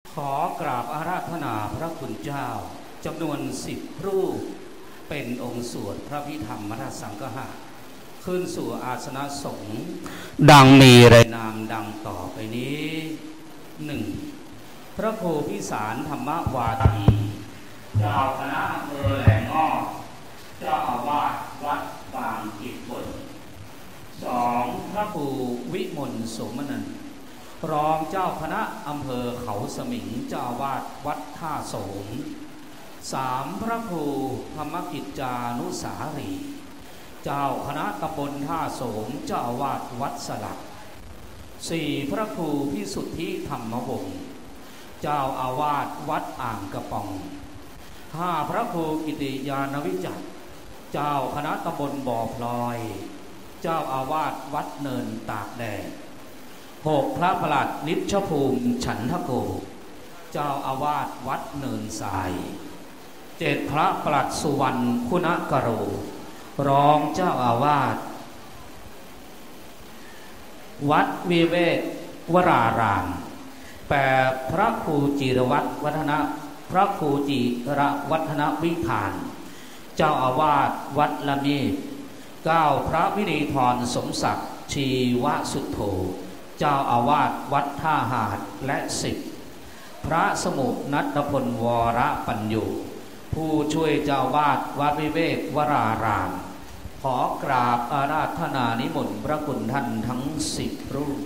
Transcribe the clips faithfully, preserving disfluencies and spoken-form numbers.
ขอกราบอาราธนาพระคุณเจ้าจำนวนสิบรูปเป็นองค์สวดพระพิธรรมราชสังฆะขึ้นสู่อาสนะสงฆ์ดังมีรายนามดังต่อไปนี้หนึ่งพระครูพิสารธรรมวาทีเจ้าคณะอำเภอแหลงอ้อเจ้าอาวาสวัดบางกิจผลสองพระครูวิมลโสมนันท์รองเจ้าคณะอำเภอเขาสมิงเจ้าอาวาสวัดท่าโสมสามพระครูธรรมกิจจานุสารีเจ้าคณะตำบลท่าโสมเจ้าอาวาสวัดสลักสี่พระครูพิสุทธิธรรมวงศ์เจ้าอาวาสวัดอ่างกระป๋องห้าพระครูกิติยานวิจักรเจ้าคณะตำบลบ่อพลอยเจ้าอาวาสวัดเนินตากแดดหกพระประหลัดนิชภูมิฉันทโกเจ้าอาวาสวัดเนินทรายเจ็ดพระประหลัดสุวรรณคุณกโรรองเจ้าอาวาสวัดวิเวกวรารามแปดพระครูจิรวัตรวัฒนะพระครูจิรวัฒนวิธานเจ้าอาวาสวัดละเมีเก้าพระวินีธรสมศักดิ์ชีวสุทโธเจ้าอาวาสวัดท่าหาดและสิบพระสมุนัตพลวรปัญโยผู้ช่วยเจ้าวาดวัดวิเวกวรารามขอกราบอาราธนานิมนต์พระคุณท่านทั้งสิบรูป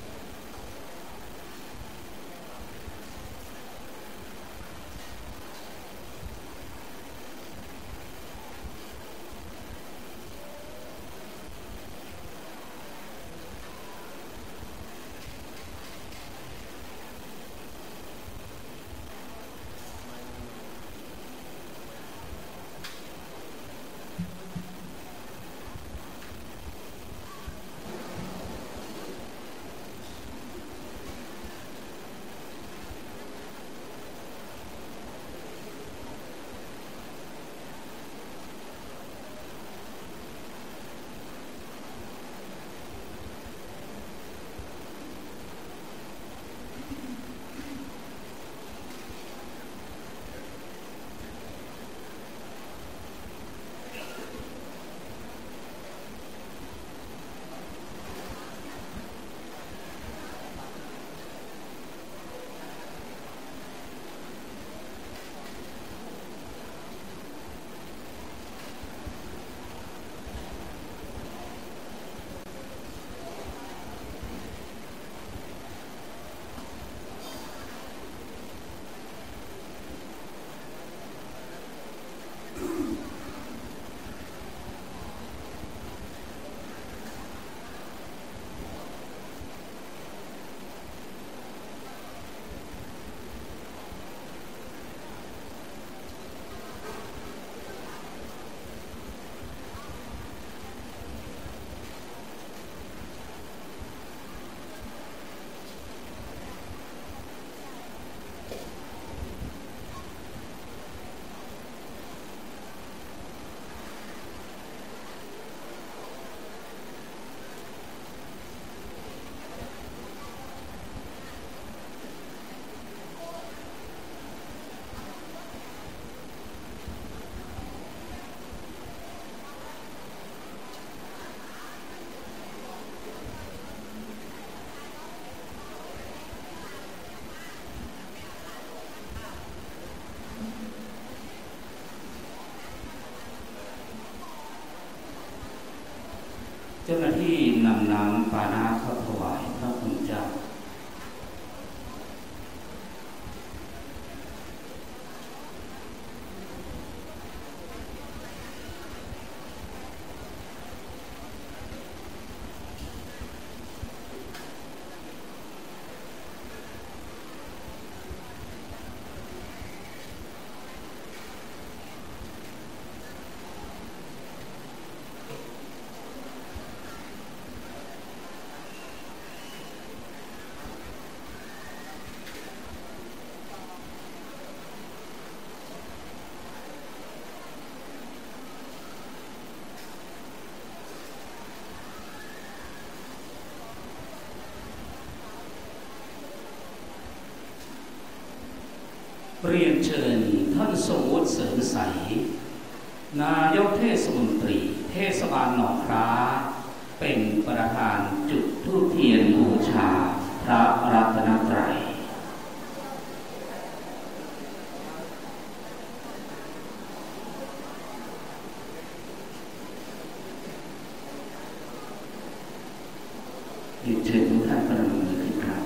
เจ้าหน้าที่นำน้ำปานะเข้าถวายพระคุณเจ้าเรียนเชิญท่านทรงวุฒิเสริมใสนายกเทศมนตรีเทศบาลหนองคล้าเป็นประธานจุดธูปเทียนบูชาพระรัตนตรัยเรียนเชิญทุกท่านประนมมือขึ้นครับ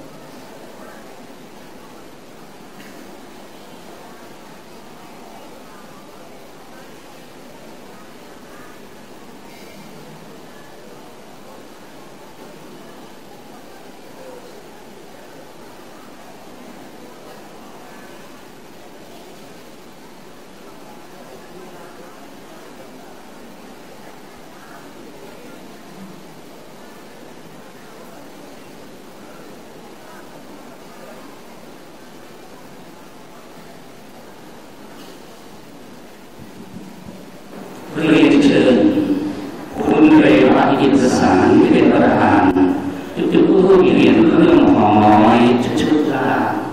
เรียนเชิญคุณเรวัตอินทสารเป็นประธานจุดธูปเทียนเครื่องหอมน้อยชุดละ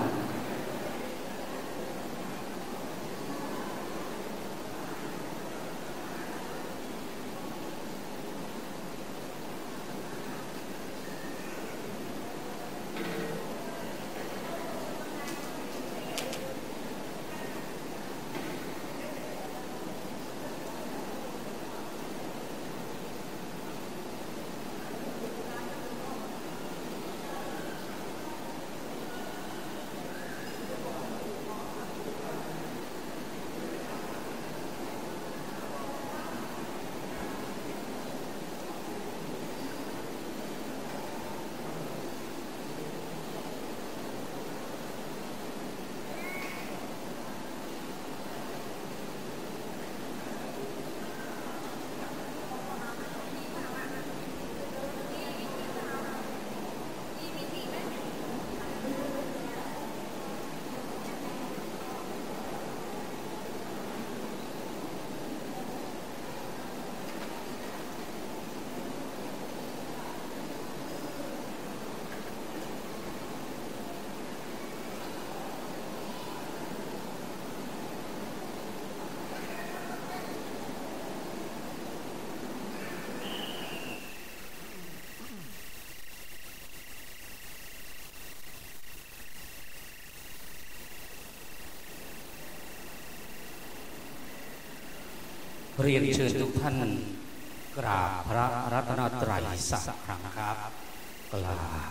เรียนเชิญทุกท่านกราบพระรัตนตรัยสักครั้งครับกราบ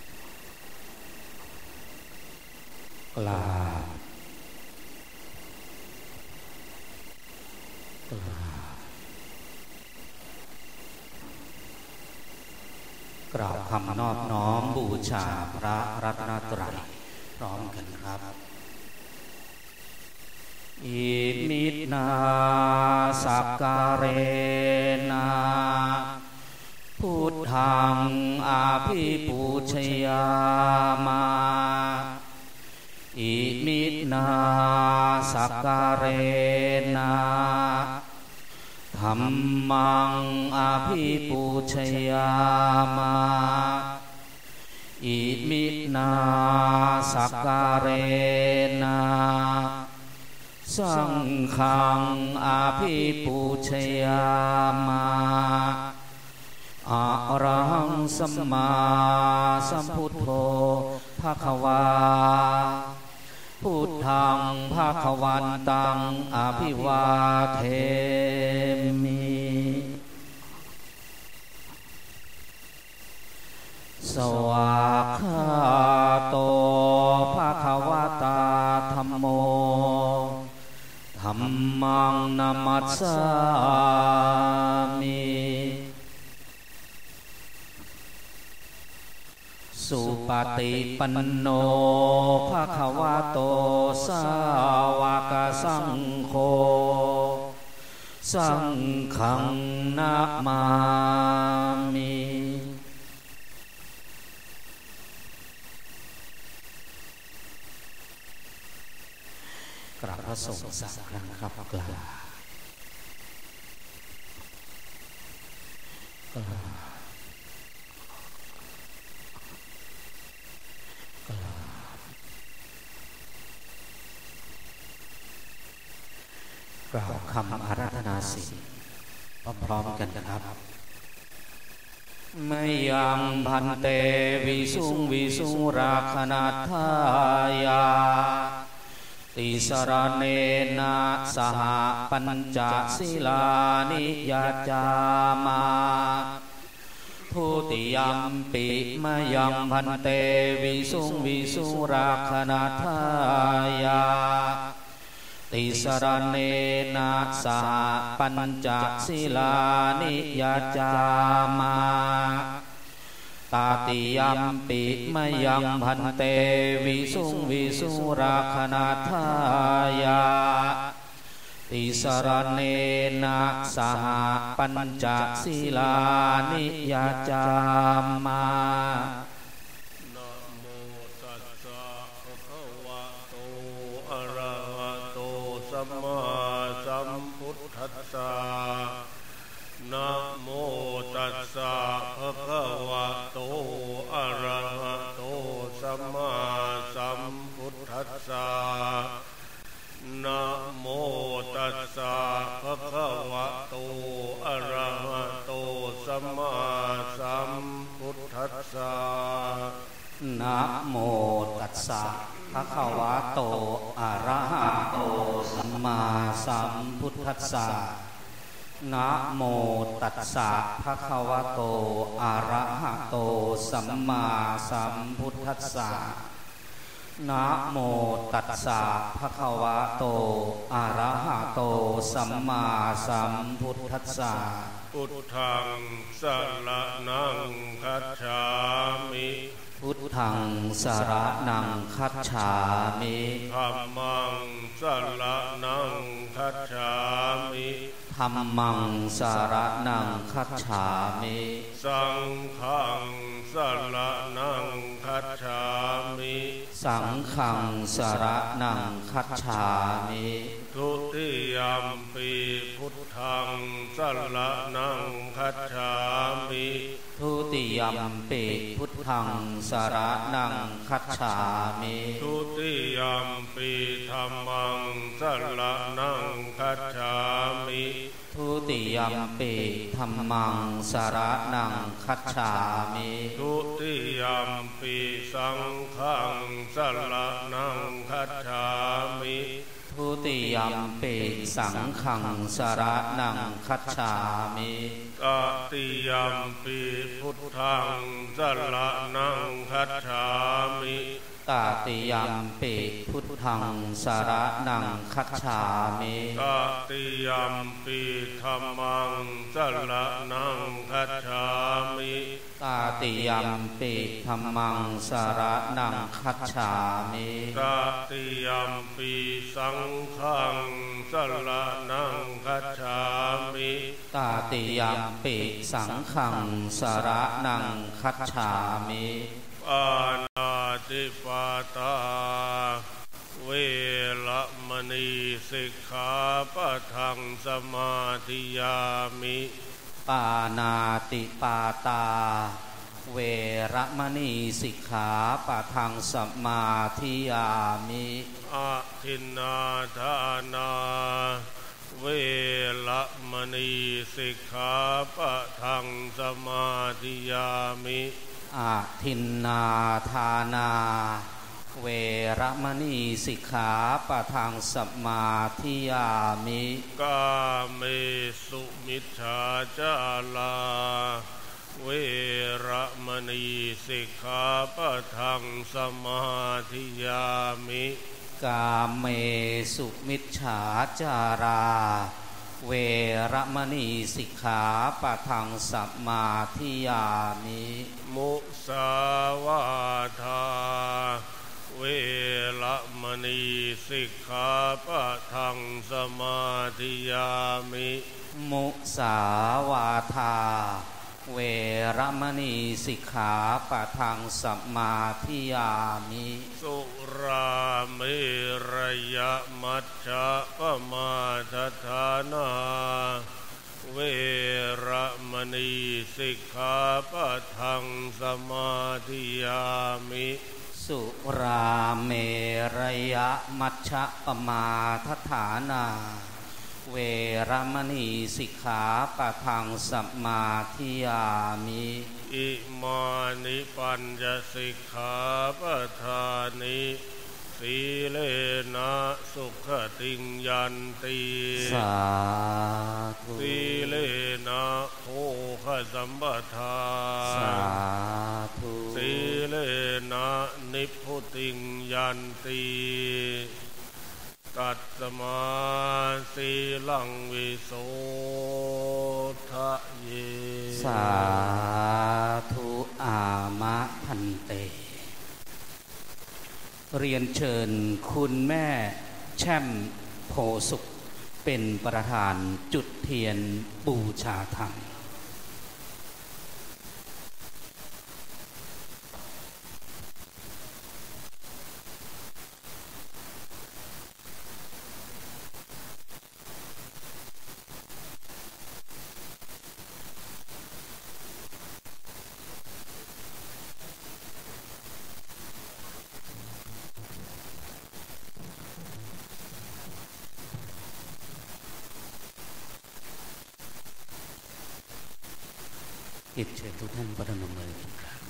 กราบกราบกราบคำนอบน้อมบูชาพระรัตนตรัยพร้อมกันครับอิมินาสักการะพุทธังอาภิปูชยามาอิมินาสักการะธัมมังอาภิปูชยามาอิมินาสักการะสังฆังอาภิปูชยามาอะระหังสัมมาสัมพุทโธภควาพุทธังภควันตังอภิวาเทมิสวากขาโตภควตาธัมโมธัมมังนัมมัสสามิสุปฏิปันโนภควโตสาวกสังโฆสังฆังนะมามิกราบพระสงฆ์สักครั้งครับกราบกราบกราบล่าวคำอาราธนาศีลพร้อมๆกันครับมยังพันเตวิสุงวิสุราคณาทายาติสรเนนะสหปัญจศีลานิยจามาทุติยัมปิมยังพันเตวิสุงวิสุราคณาทายาติสรเนนะสหปัญจศีลานิยจามาตาติยัมปิมยังพันเตวิสุงวิสุราคณาทายาติสรเนนะสหปัญจศีลานิยจามานะโมตัสสะภะคะวะโตอะระหะโตสัมมาสัมพุทธัสสะนะโมตัสสะภะคะวะโตอะระหะโตสัมมาสัมพุทธัสสะนะโมตัสสะภะคะวะโตอะระหะโตสัมมาสัมพุทธัสสะนะโมตัสสะภะคะวะโตอะระหะโตสัมมาสัมพุทธัสสะนะโมตัสสะภะคะวะโตอะระหะโตสัมมาสัมพุทธัสสะนะโมตัสสะภะคะวะโตอะระหะโตสัมมาสัมพุทธัสสะพุทธังสรณังคัจฉามิพุทธังสรณังคัจฉามิธัมมังสรณังคัจฉามิธัมมังสรณังคัจฉามิสังฆังสรณังคัจฉามิสังฆังสรณังคัจฉามิทุติยัมปิพุทธังสรณังคัจฉามิทุติยัมปิพุทธังสรณังคัจฉามิทุติยัมปิธัมมังสรณังคัจฉามิทุติยัมปิธัมมังสรณังคัจฉามิทุติยัมปิสังฆังสรณังคัจฉามิทุติยัมปิสังฆังสรณังคัจฉามิตติยัมปิพุทธังสรณังคัจฉามิตติยัมปิพุทธังสรณังคัจฉามิตติยัมปิธัมมังสรณังคัจฉามิตติยัมปิธัมมังสรณังคัจฉามิตติยัมปิสังฆังสรณังคัจฉามิตติยัมปิสังฆังสรณังคัจฉามิปานาติปาตาเวรมณีสิกขาปะทังสมาธิยามิปานาติปาตาเวรมณีสิกขาปะทังสมาธิยามิอะทินนาทานาเวรมณีสิกขาปะทังสมาธิยามิอาทินนาทานาเวรมณีสิกขาปะทังสมาธิยามิกาเมสุมิจฉาจาราเวรมณีสิกขาปะทังสมาธิยามิกาเมสุมิจฉาจาราเวรมณีสิกขาปะทังสมาธิยามิมุสาวาทาเวรมณีสิกขาปะทังสมาธิยามิมุสาวาทาเวรมณีสิกขาปะทังสมาธิยามิสุราเมรยมัชฌะปมาทฐานาเวรมณีสิกขาปะทังสมาธิยามิสุราเมรยมัชฌะปมาทฐานาเเวรมณีสิกขาปะทังสัมมาทิยามิอิมานิปัญจสิกขาปะทานิสีเลนะสุขติงยันติสาธุสีเลนะโภคสัมปทาสาธุสีเลนะนิพพุติงยันติตัสมาสีลังวิโสทะเยสาธุอามะพันเตเรียนเชิญคุณแม่แช่มโพสุขเป็นประธานจุดเทียนบูชาธรรมเชิญทุกท่านประนมมือทุกครั้ง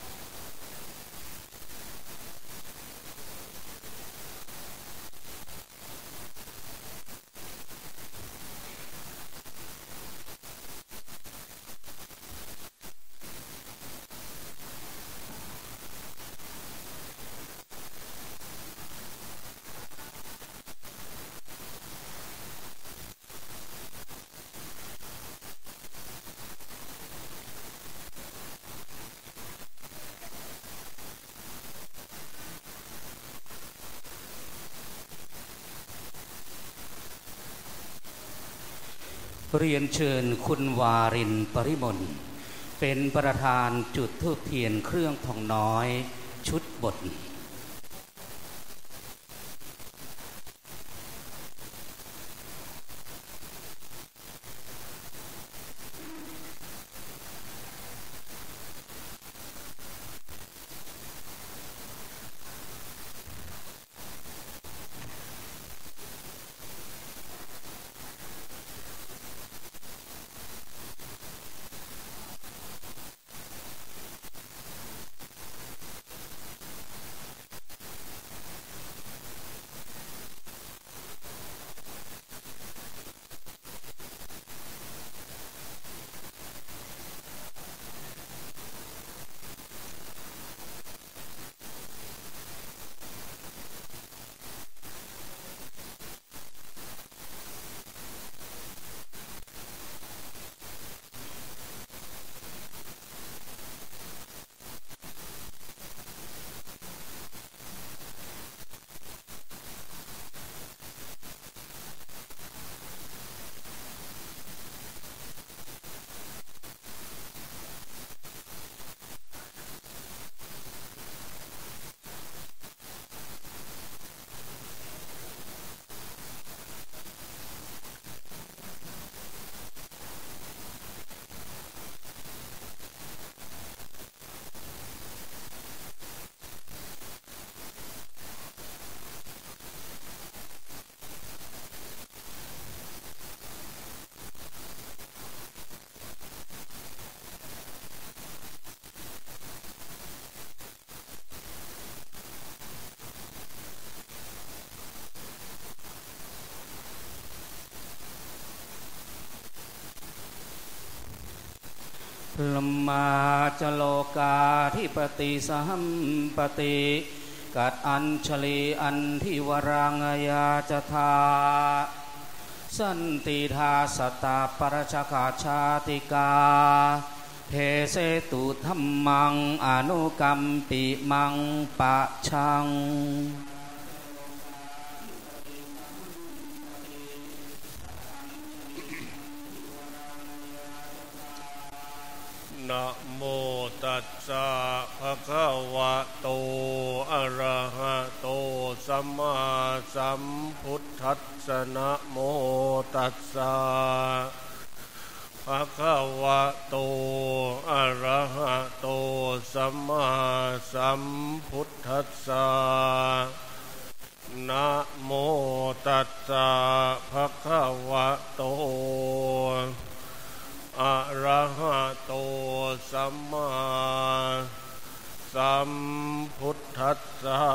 เรียนเชิญคุณวารินปริมลเป็นประธานจุดธูปเทียนเครื่องทองน้อยชุดบทลมาจโลกาธิปติสัมปติกัดอัญชลีอันทิวรังยาจทาสันติทาสตาปรชกาชาติกาเพเสตุธัมมังอนุกัมปิมังปะชังนะโมตัสสะภะคะวะโตอะระหะโตสัมมาสัมพุทธัสสะนะโมตัสสะภะคะวะโตอะระหะโตสัมมาสัมพุทธัสสะนะโมตัสสะภะคะวะโตอะระหะโตสัมมาสัมพุทธัสสะ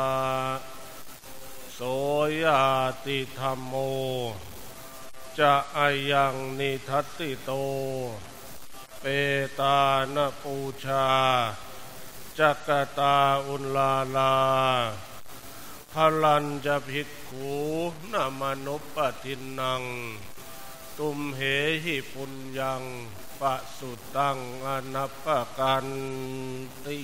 โสยติธัมโมจะอายังนิทัสสิโตเปตานปูชาจักตาอุลลาลาพลัญจะภิกขุนามนุปปทินังตุมเหหิปุญญังปะสุตังอนัปปกันติ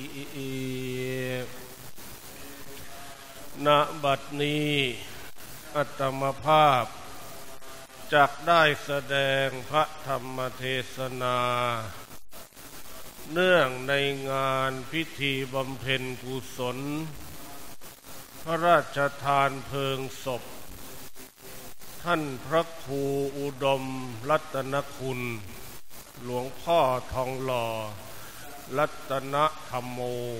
ณบัดนี้อัตมภาพจักได้แสดงพระธรรมเทศนาเนื่องในงานพิธีบำเพ็ญกุศลพระราชทานเพลิงศพท่านพระครูอุดมรัตนคุณหลวงพ่อทองหล่อรัตนธรรมโม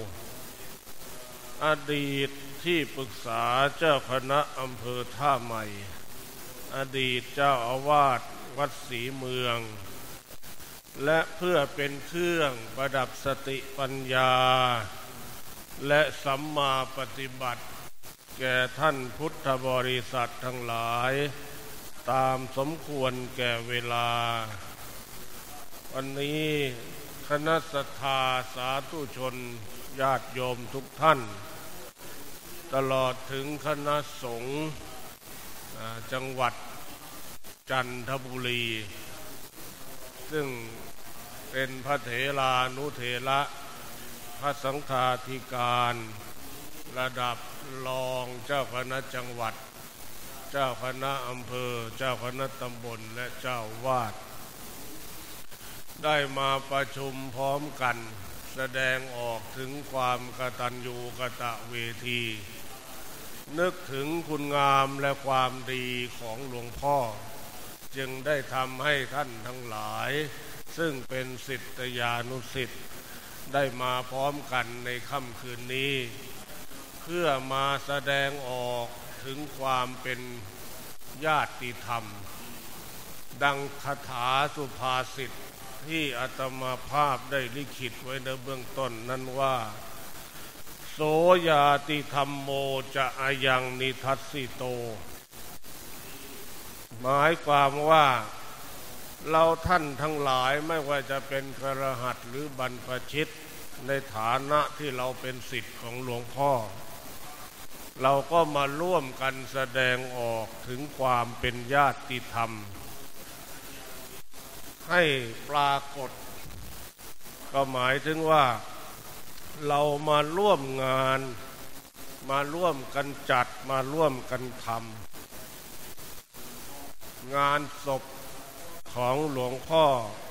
อดีตที่ปรึกษาเจ้าคณะอำเภอท่าใหม่อดีตเจ้าอาวาสวัดศรีเมืองและเพื่อเป็นเครื่องประดับสติปัญญาและสัมมาปฏิบัติแก่ท่านพุทธบริษัททั้งหลายตามสมควรแก่เวลาวันนี้คณะศรัทธาสาธุชนญาติโยมทุกท่านตลอดถึงคณะสงฆ์จังหวัดจันทบุรีซึ่งเป็นพระเถรานุเถระพระสังฆาธิการระดับรองเจ้าคณะจังหวัดเจ้าคณะอำเภอเจ้าคณะตำบลและเจ้าวาดได้มาประชุมพร้อมกันแสดงออกถึงความกตัญญูกตเวทีนึกถึงคุณงามและความดีของหลวงพ่อจึงได้ทำให้ท่านทั้งหลายซึ่งเป็นศิษยานุศิษย์ได้มาพร้อมกันในค่ำคืนนี้เพื่อมาแสดงออกถึงความเป็นญาติธรรมดังคาถาสุภาษิตที่อาตมาภาพได้ลิขิตไว้ในเบื้องต้นนั้นว่าโสยาติธัมโมจะอายังนิทัสสิโตหมายความว่าเราท่านทั้งหลายไม่ว่าจะเป็นคฤหัสถ์หรือบรรพชิตในฐานะที่เราเป็นศิษย์ของหลวงพ่อเราก็มาร่วมกันแสดงออกถึงความเป็นญาติธรรมให้ปรากฏก็หมายถึงว่าเรามาร่วมงานมาร่วมกันจัดมาร่วมกันทำงานศพของหลวงพ่อ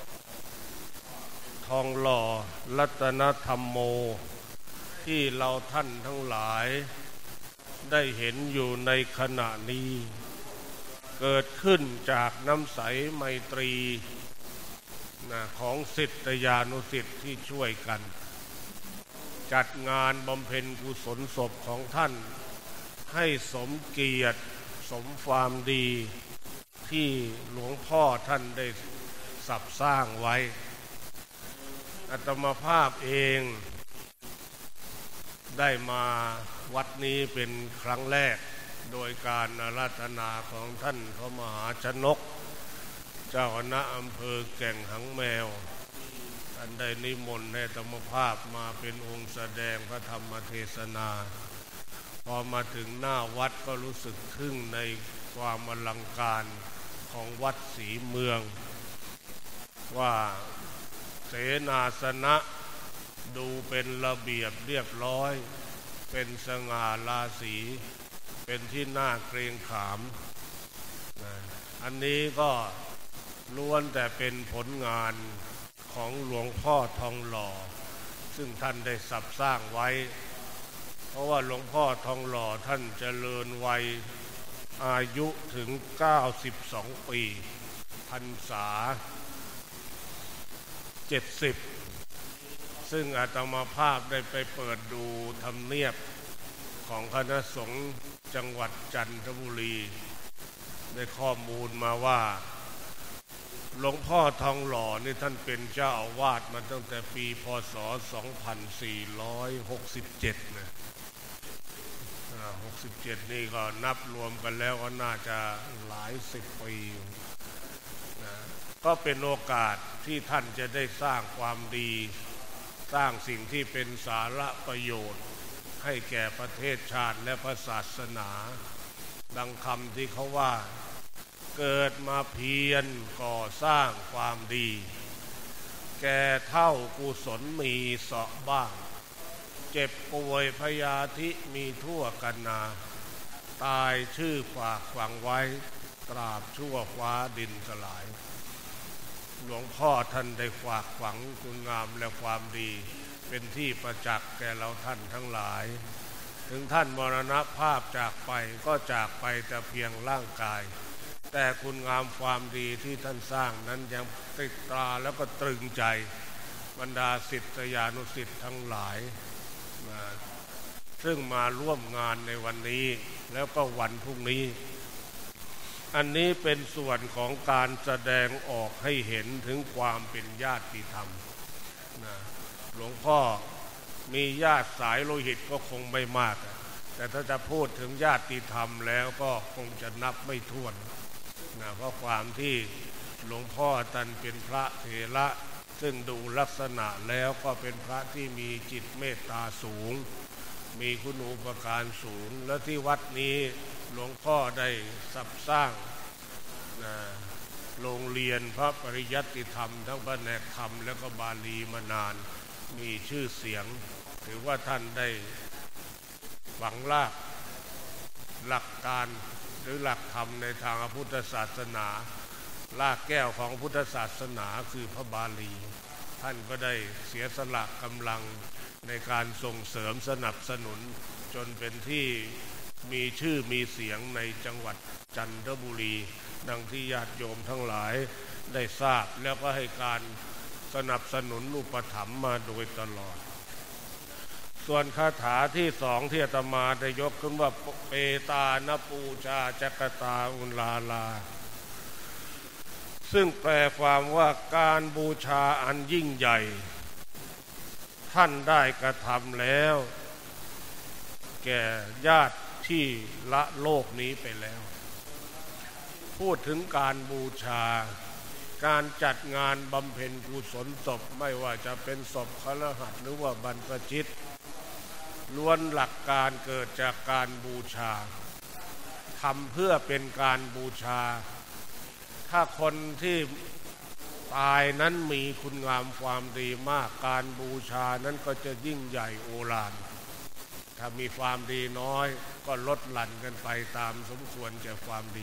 ทองหล่อรัตนธรรมโมที่เราท่านทั้งหลายได้เห็นอยู่ในขณะนี้เกิดขึ้นจากน้ำใสไมตรีนะของศิษยานุศิษย์ที่ช่วยกันจัดงานบำเพ็ญกุศลศพของท่านให้สมเกียรติสมความดีที่หลวงพ่อท่านได้สรรสร้างไว้อาตมาภาพเองได้มาวัดนี้เป็นครั้งแรกโดยการอาราธนาของท่านพระมหาชนกเจ้าคณะอำเภอแก่งหางแมวท่านได้นิมนต์ให้อาตมาภาพมาเป็นองค์แสดงพระธรรมเทศนาพอมาถึงหน้าวัดก็รู้สึกทึ่งในความอลังการของวัดศรีเมืองว่าเสนาสนะดูเป็นระเบียบเรียบร้อยเป็นสง่าราศีเป็นที่น่าเกรงขามอันนี้ก็ล้วนแต่เป็นผลงานของหลวงพ่อทองหล่อซึ่งท่านได้สรรสร้างไว้เพราะว่าหลวงพ่อทองหล่อท่านเจริญวัยอายุถึงเก้าสิบสองปีพรรษาเจ็ดสิบซึ่งอาตมาภาพได้ไปเปิดดูทำเนียบของคณะสงฆ์จังหวัดจันทบุรีได้ข้อมูลมาว่าหลวงพ่อทองหล่อนี่ท่านเป็นเจ้าอาวาสมาตั้งแต่ปีพ.ศ. สองพันสี่ร้อยหกสิบเจ็ดนะหกสิบเจ็ดนี่ก็นับรวมกันแล้วก็น่าจะหลายสิบปีนะก็เป็นโอกาสที่ท่านจะได้สร้างความดีสร้างสิ่งที่เป็นสาระประโยชน์ให้แก่ประเทศชาติและพระศาสนาดังคำที่เขาว่าเกิดมาเพียรก่อสร้างความดีแก่เท่ากุศลมีเสาะบ้างเจ็บป่วยพยาธิมีทั่วกันนาตายชื่อฝากฝังไว้ตราบชั่วฟ้าดินสลายหลวงพ่อท่านได้ฝากฝังคุณงามและความดีเป็นที่ประจักษ์แก่เราท่านทั้งหลายถึงท่านมรณภาพจากไปก็จากไปแต่เพียงร่างกายแต่คุณงามความดีที่ท่านสร้างนั้นยังติดตราแล้วก็ตรึงใจบรรดาศิษยานุศิษย์ทั้งหลายซึ่งมาร่วมงานในวันนี้แล้วก็วันพรุ่งนี้อันนี้เป็นส่วนของการแสดงออกให้เห็นถึงความเป็นญาติธรรมนะหลวงพ่อมีญาติสายโลหิตก็คงไม่มากแต่ถ้าจะพูดถึงญาติธรรมแล้วก็คงจะนับไม่ถ้วนนะเพราะความที่หลวงพ่อท่านเป็นพระเถระซึ่งดูลักษณะแล้วก็เป็นพระที่มีจิตเมตตาสูงมีคุณูปการสูงและที่วัดนี้หลวงพ่อได้สับสร้างนะโรงเรียนพระปริยัติธรรมทั้งแผนกธรรมและก็บาลีมานานมีชื่อเสียงถือว่าท่านได้ฝังรากหลักการหรือหลักธรรมในทางพุทธศาสนารากแก้วของพุทธศาสนาคือพระบาลีท่านก็ได้เสียสละกำลังในการส่งเสริมสนับสนุนจนเป็นที่มีชื่อมีเสียงในจังหวัดจันทบุรีดังที่ญาติโยมทั้งหลายได้ทราบแล้วก็ให้การสนับสนุนอุปถัมภ์มาโดยตลอดส่วนคาถาที่สองที่อาตมาได้ยกขึ้นว่าเปตานปูชาจักตาอุลาลาซึ่งแปลความว่าการบูชาอันยิ่งใหญ่ท่านได้กระทำแล้วแก่ญาติที่ละโลกนี้ไปแล้วพูดถึงการบูชาการจัดงานบำเพ็ญกุศลศพไม่ว่าจะเป็นศพคฤหัสถ์หรือว่าบรรพชิตล้วนหลักการเกิดจากการบูชาทำเพื่อเป็นการบูชาถ้าคนที่ตายนั้นมีคุณงามความดีมากการบูชานั้นก็จะยิ่งใหญ่โอฬารถ้ามีความดีน้อยก็ลดหลั่นกันไปตามสมควรแก่ความดี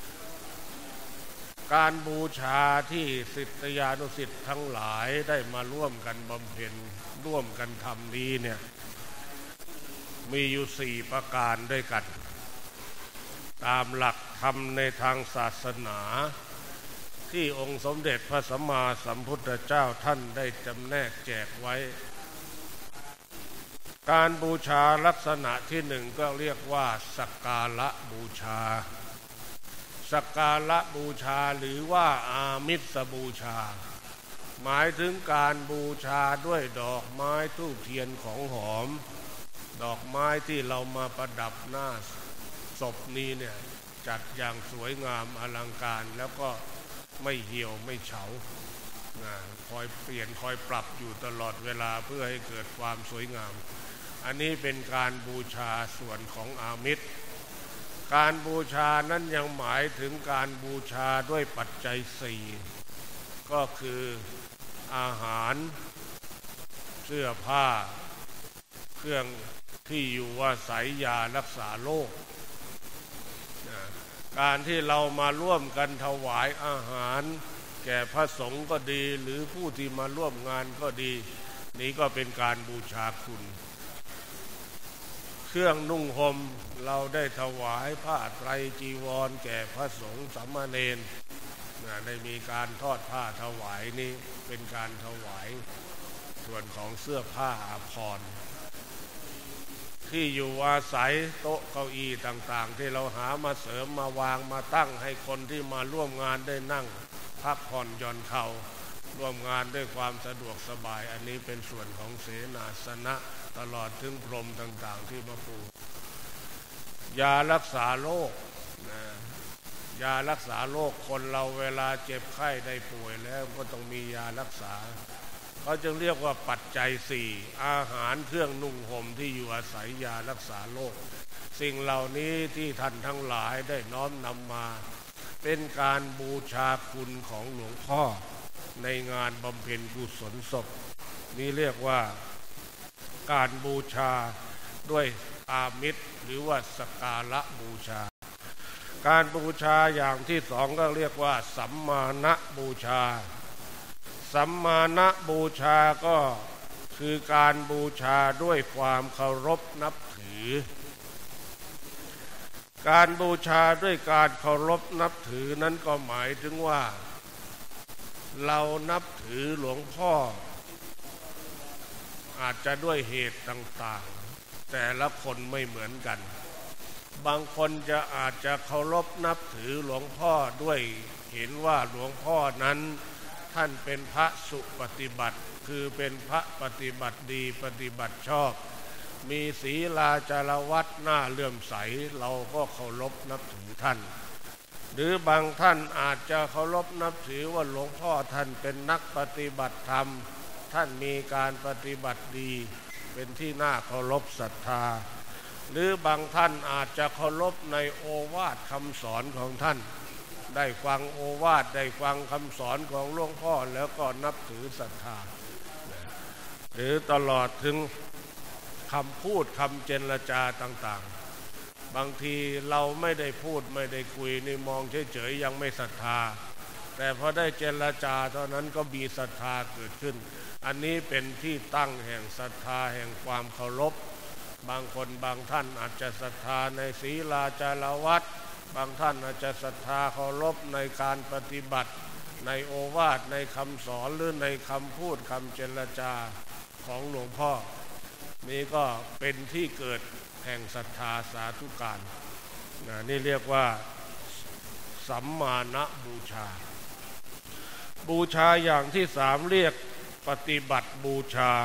การบูชาที่ศิษยานุศิษย์ทั้งหลายได้มาร่วมกันบำเพ็ญร่วมกันทำนี้เนี่ยมีอยู่สี่ประการด้วยกันตามหลักธรรมในทางศาสนาที่องค์สมเด็จพระสัมมาสัมพุทธเจ้าท่านได้จำแนกแจกไว้การบูชาลักษณะที่หนึ่งก็เรียกว่าสักการะบูชาสักการะบูชาหรือว่าอามิสบูชาหมายถึงการบูชาด้วยดอกไม้ธูปเทียนของหอมดอกไม้ที่เรามาประดับหน้าศพนี้เนี่ยจัดอย่างสวยงามอลังการแล้วก็ไม่เหี่ยวไม่เฉาคอยเปลี่ยนคอยปรับอยู่ตลอดเวลาเพื่อให้เกิดความสวยงามอันนี้เป็นการบูชาส่วนของอามิสการบูชานั้นยังหมายถึงการบูชาด้วยปัจจัยสี่ก็คืออาหารเสื้อผ้าเครื่องที่อยู่อาศัยยารักษาโรคการที่เรามาร่วมกันถวายอาหารแก่พระสงฆ์ก็ดีหรือผู้ที่มาร่วมงานก็ดีนี้ก็เป็นการบูชาคุณเครื่องนุ่งห่มเราได้ถวายผ้าไตรจีวรแก่พระสงฆ์สามเณรได้มีการทอดผ้าถวายนี้เป็นการถวายส่วนของเสื้อผ้าอาภรณ์ทที่อยู่อาศัยโต๊ะเก้าอี้ต่างๆที่เราหามาเสริมมาวางมาตั้งให้คนที่มาร่วมงานได้นั่งพักผ่อนหย่อนเข่าร่วมงานด้วยความสะดวกสบายอันนี้เป็นส่วนของเสนาสนะตลอดถึงพรมต่างๆที่มาปูยารักษาโรคนะยารักษาโรคคนเราเวลาเจ็บไข้ได้ป่วยแล้วก็ต้องมียารักษาเขาจึงเรียกว่าปัจจัยสี่อาหารเครื่องนุ่งห่มที่อยู่อาศัยยารักษาโรคสิ่งเหล่านี้ที่ท่านทั้งหลายได้น้อมนำมาเป็นการบูชาคุณของหลวงพ่อในงานบำเพ็ญกุศลศพนี้เรียกว่าการบูชาด้วยอามิตรหรือว่าสักการะบูชาการบูชาอย่างที่สองก็เรียกว่าสัมมาณบูชาสัมมาณบูชาก็คือการบูชาด้วยความเคารพนับถือการบูชาด้วยการเคารพนับถือนั้นก็หมายถึงว่าเรานับถือหลวงพ่ออาจจะด้วยเหตุต่างๆแต่ละคนไม่เหมือนกันบางคนจะอาจจะเคารพนับถือหลวงพ่อด้วยเห็นว่าหลวงพ่อนั้นท่านเป็นพระสุปฏิบัติคือเป็นพระปฏิบัติดีปฏิบัติชอบมีศีลาจารวัตรน่าเลื่อมใสเราก็เคารพนับถือท่านหรือบางท่านอาจจะเคารพนับถือว่าหลวงพ่อท่านเป็นนักปฏิบัติธรรมท่านมีการปฏิบัติดีเป็นที่น่าเคารพศรัทธาหรือบางท่านอาจจะเคารพในโอวาทคำสอนของท่านได้ฟังโอวาทได้ฟังคำสอนของหลวงพ่อแล้วก็นับถือศรัทธาหรือตลอดถึงคำพูดคำเจรจาต่างๆบางทีเราไม่ได้พูดไม่ได้คุยนี่มองเฉยๆยังไม่ศรัทธาแต่พอได้เจรจาเท่านั้นก็มีศรัทธาเกิดขึ้นอันนี้เป็นที่ตั้งแห่งศรัทธาแห่งความเคารพบางคนบางท่านอาจจะศรัทธาในศีลาจารวัตรบางท่านอาจจะศรัทธาเคารพในการปฏิบัติในโอวาทในคำสอนหรือในคำพูดคำเจรจาของหลวงพ่อนี่ก็เป็นที่เกิดแห่งศรัทธาสาธุการนี่เรียกว่าสัมมาณบูชาบูชาอย่างที่สามเรียกปฏิบัติบูชา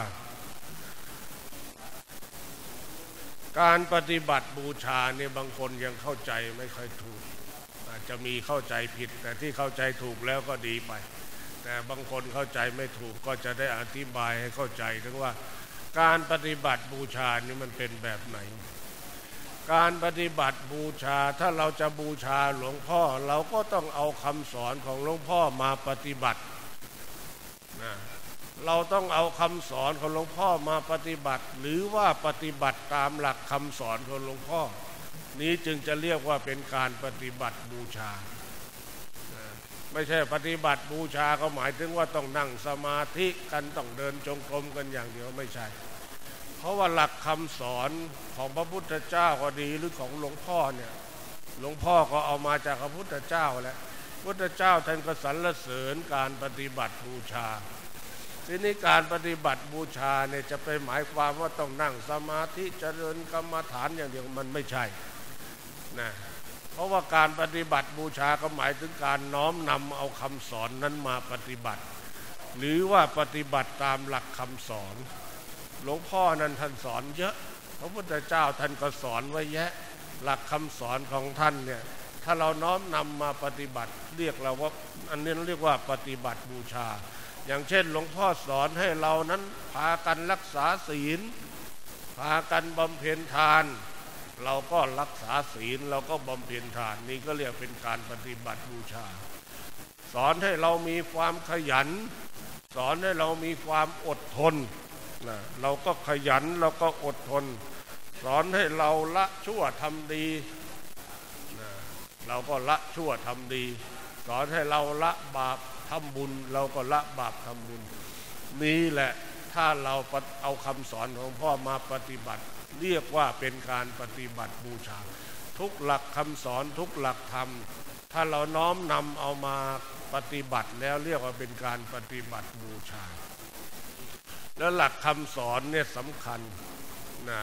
การปฏิบัติบูชาเนี่ยบางคนยังเข้าใจไม่ค่อยถูกอาจจะมีเข้าใจผิดแต่ที่เข้าใจถูกแล้วก็ดีไปแต่บางคนเข้าใจไม่ถูกก็จะได้อธิบายให้เข้าใจถึงว่าการปฏิบัติบูชานี่มันเป็นแบบไหนการปฏิบัติบูชาถ้าเราจะบูชาหลวงพ่อเราก็ต้องเอาคำสอนของหลวงพ่อมาปฏิบัตินะเราต้องเอาคำสอนของหลวงพ่อมาปฏิบัติหรือว่าปฏิบัติตามหลักคำสอนของหลวงพ่อนี้จึงจะเรียกว่าเป็นการปฏิบัติบูชาไม่ใช่ปฏิบัติบูชาก็หมายถึงว่าต้องนั่งสมาธิกันต้องเดินจงกรมกันอย่างเดียวไม่ใช่เพราะว่าหลักคำสอนของพระพุทธเจ้าก็ดีหรือของหลวงพ่อเนี่ยหลวงพ่อก็เอามาจากพระพุทธเจ้าแหละพุทธเจ้าท่านก็สรรเสริญการปฏิบัติบูชาทีนี้การปฏิบัติบูชาเนี่ยจะไปหมายความว่าต้องนั่งสมาธิเจริญกรรมฐานอย่างเดียวมันไม่ใช่นะเพราะว่าการปฏิบัติบูชาก็หมายถึงการน้อมนำเอาคำสอนนั้นมาปฏิบัติหรือว่าปฏิบัติตามหลักคำสอนหลวงพ่อนั้นท่านสอนเยอะพระพุทธเจ้าท่านก็สอนไว้แยะหลักคำสอนของท่านเนี่ยถ้าเราน้อมนำมาปฏิบัติเรียกเราว่าอันนี้เรียกว่าปฏิบัติบูชาอย่างเช่นหลวงพ่อสอนให้เรานั้นพากันรักษาศีลพากันบำเพ็ญทานเราก็รักษาศีลเราก็บำเพ็ญทานนี่ก็เรียกเป็นการปฏิบัติบูชาสอนให้เรามีความขยันสอนให้เรามีความอดทนนะเราก็ขยันเราก็อดทนสอนให้เราละชั่วทำดีนะเราก็ละชั่วทำดีสอนให้เราละบาปทำบุญเราก็ละบาปทำบุญนี่แหละถ้าเราเอาคำสอนของพ่อมาปฏิบัติเรียกว่าเป็นการปฏิบัติบูชาทุกหลักคำสอนทุกหลักธรรมถ้าเราน้อมนำเอามาปฏิบัติแล้วเรียกว่าเป็นการปฏิบัติบูชาแล้วหลักคำสอนเนี่ยสำคัญนะ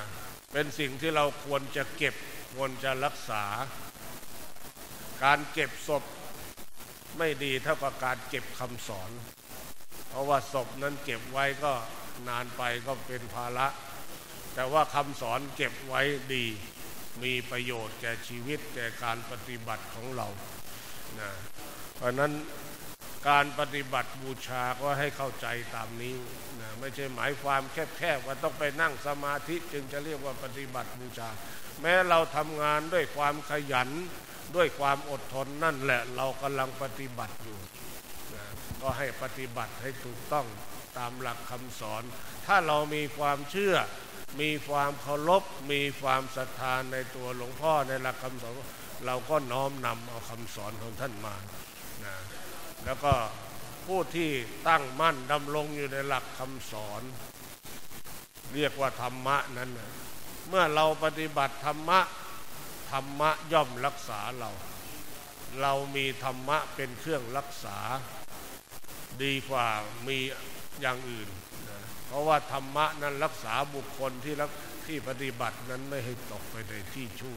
เป็นสิ่งที่เราควรจะเก็บควรจะรักษาการเก็บศพไม่ดีเท่ากับการเก็บคำสอนเพราะว่าศพนั้นเก็บไว้ก็นานไปก็เป็นภาระแต่ว่าคำสอนเก็บไว้ดีมีประโยชน์แก่ชีวิตแก่การปฏิบัติของเรานะเพราะนั้นการปฏิบัติบูชาก็ให้เข้าใจตามนี้นะไม่ใช่หมายความแคบๆว่าต้องไปนั่งสมาธิจึงจะเรียกว่าปฏิบัติบูชาแม้เราทำงานด้วยความขยันด้วยความอดทนนั่นแหละเรากำลังปฏิบัติอยู่นะก็ให้ปฏิบัติให้ถูกต้องตามหลักคำสอนถ้าเรามีความเชื่อมีความเคารพมีความศรัทธาในตัวหลวงพ่อในหลักคำสอนเราก็น้อมนำเอาคำสอนของท่านมานะแล้วก็ผู้ที่ตั้งมั่นดำรงอยู่ในหลักคำสอนเรียกว่าธรรมะนั้นนะเมื่อเราปฏิบัติธรรมะธรรมะย่อมรักษาเราเรามีธรรมะเป็นเครื่องรักษาดีกว่ามีอย่างอื่นนะเพราะว่าธรรมะนั้นรักษาบุคคลที่ที่ปฏิบัตินั้นไม่ให้ตกไปในที่ชั่ว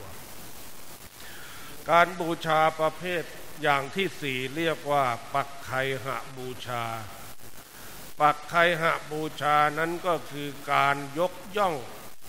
การบูชาประเภทอย่างที่สี่เรียกว่าปักไคหบูชาปักไคหบูชานั้นก็คือการยกย่อง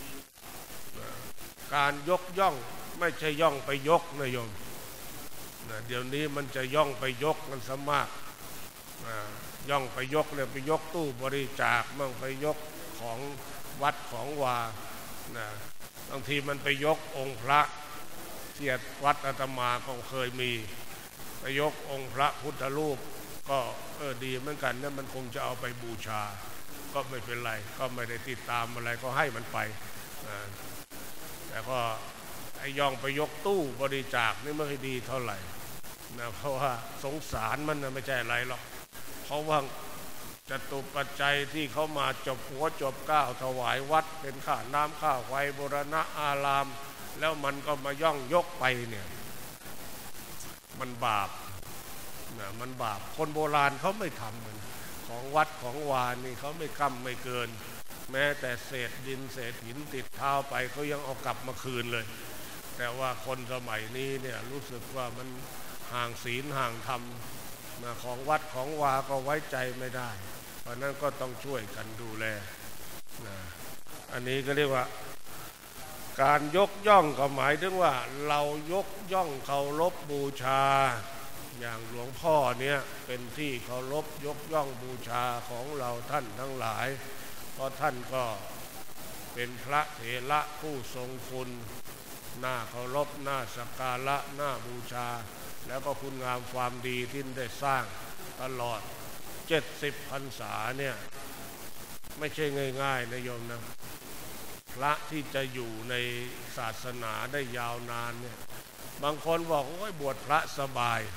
การยกย่องไม่ใช่ย่องไปยกนะโยมนะเดี๋ยวนี้มันจะย่องไปยกกันซะมากนะย่องไปยกเลยไปยกตู้บริจาคมั่งไปยกของวัดของวานะบางทีมันไปยกองค์พระเทียดวัดอาตมาก็เคยมีไปยกองค์พระพุทธรูปก็เออดีเหมือนกันนะมันคงจะเอาไปบูชาก็ไม่เป็นไรก็ไม่ได้ติดตามอะไรก็ให้มันไปนะแต่ก็ไอ้ย่องไปยกตู้บริจาคนี่ไม่ค่อยดีเท่าไหร่นะเพราะว่าสงสารมันนะไม่ใช่อะไรหรอกเพราะว่าจตุปัจจัยที่เขามาจบหัวจบก้าวถวายวัดเป็นค่าน้ำค่าไฟบูรณะอารามแล้วมันก็มาย่องยกไปเนี่ยมันบาปนะมันบาปคนโบราณเขาไม่ทำมันของวัดของวานี่เขาไม่กั้มไม่เกินแม้แต่เศษดินเศษหินติดเท้าไปเขายังเอากลับมาคืนเลยแต่ว่าคนสมัยนี้เนี่ยรู้สึกว่ามันห่างศีลห่างธรรมนะของวัดของวาก็ไว้ใจไม่ได้เพราะนั้นก็ต้องช่วยกันดูแลนะอันนี้ก็เรียกว่าการยกย่องก็หมายถึงว่าเรายกย่องเคารพบูชาอย่างหลวงพ่อเนี่ยเป็นที่เคารพยกย่องบูชาของเราท่านทั้งหลายเพราะท่านก็เป็นพระเถระผู้ทรงคุณน่าเคารพน่าสักการะน่าบูชาแล้วก็คุณงามความดีที่ได้สร้างตลอดเจ็ดสิบพรรษาเนี่ยไม่ใช่ง่ายๆนะโยมนะพระที่จะอยู่ในศาสนาได้ยาวนานเนี่ยบางคนบอกว่าบวชพระสบาย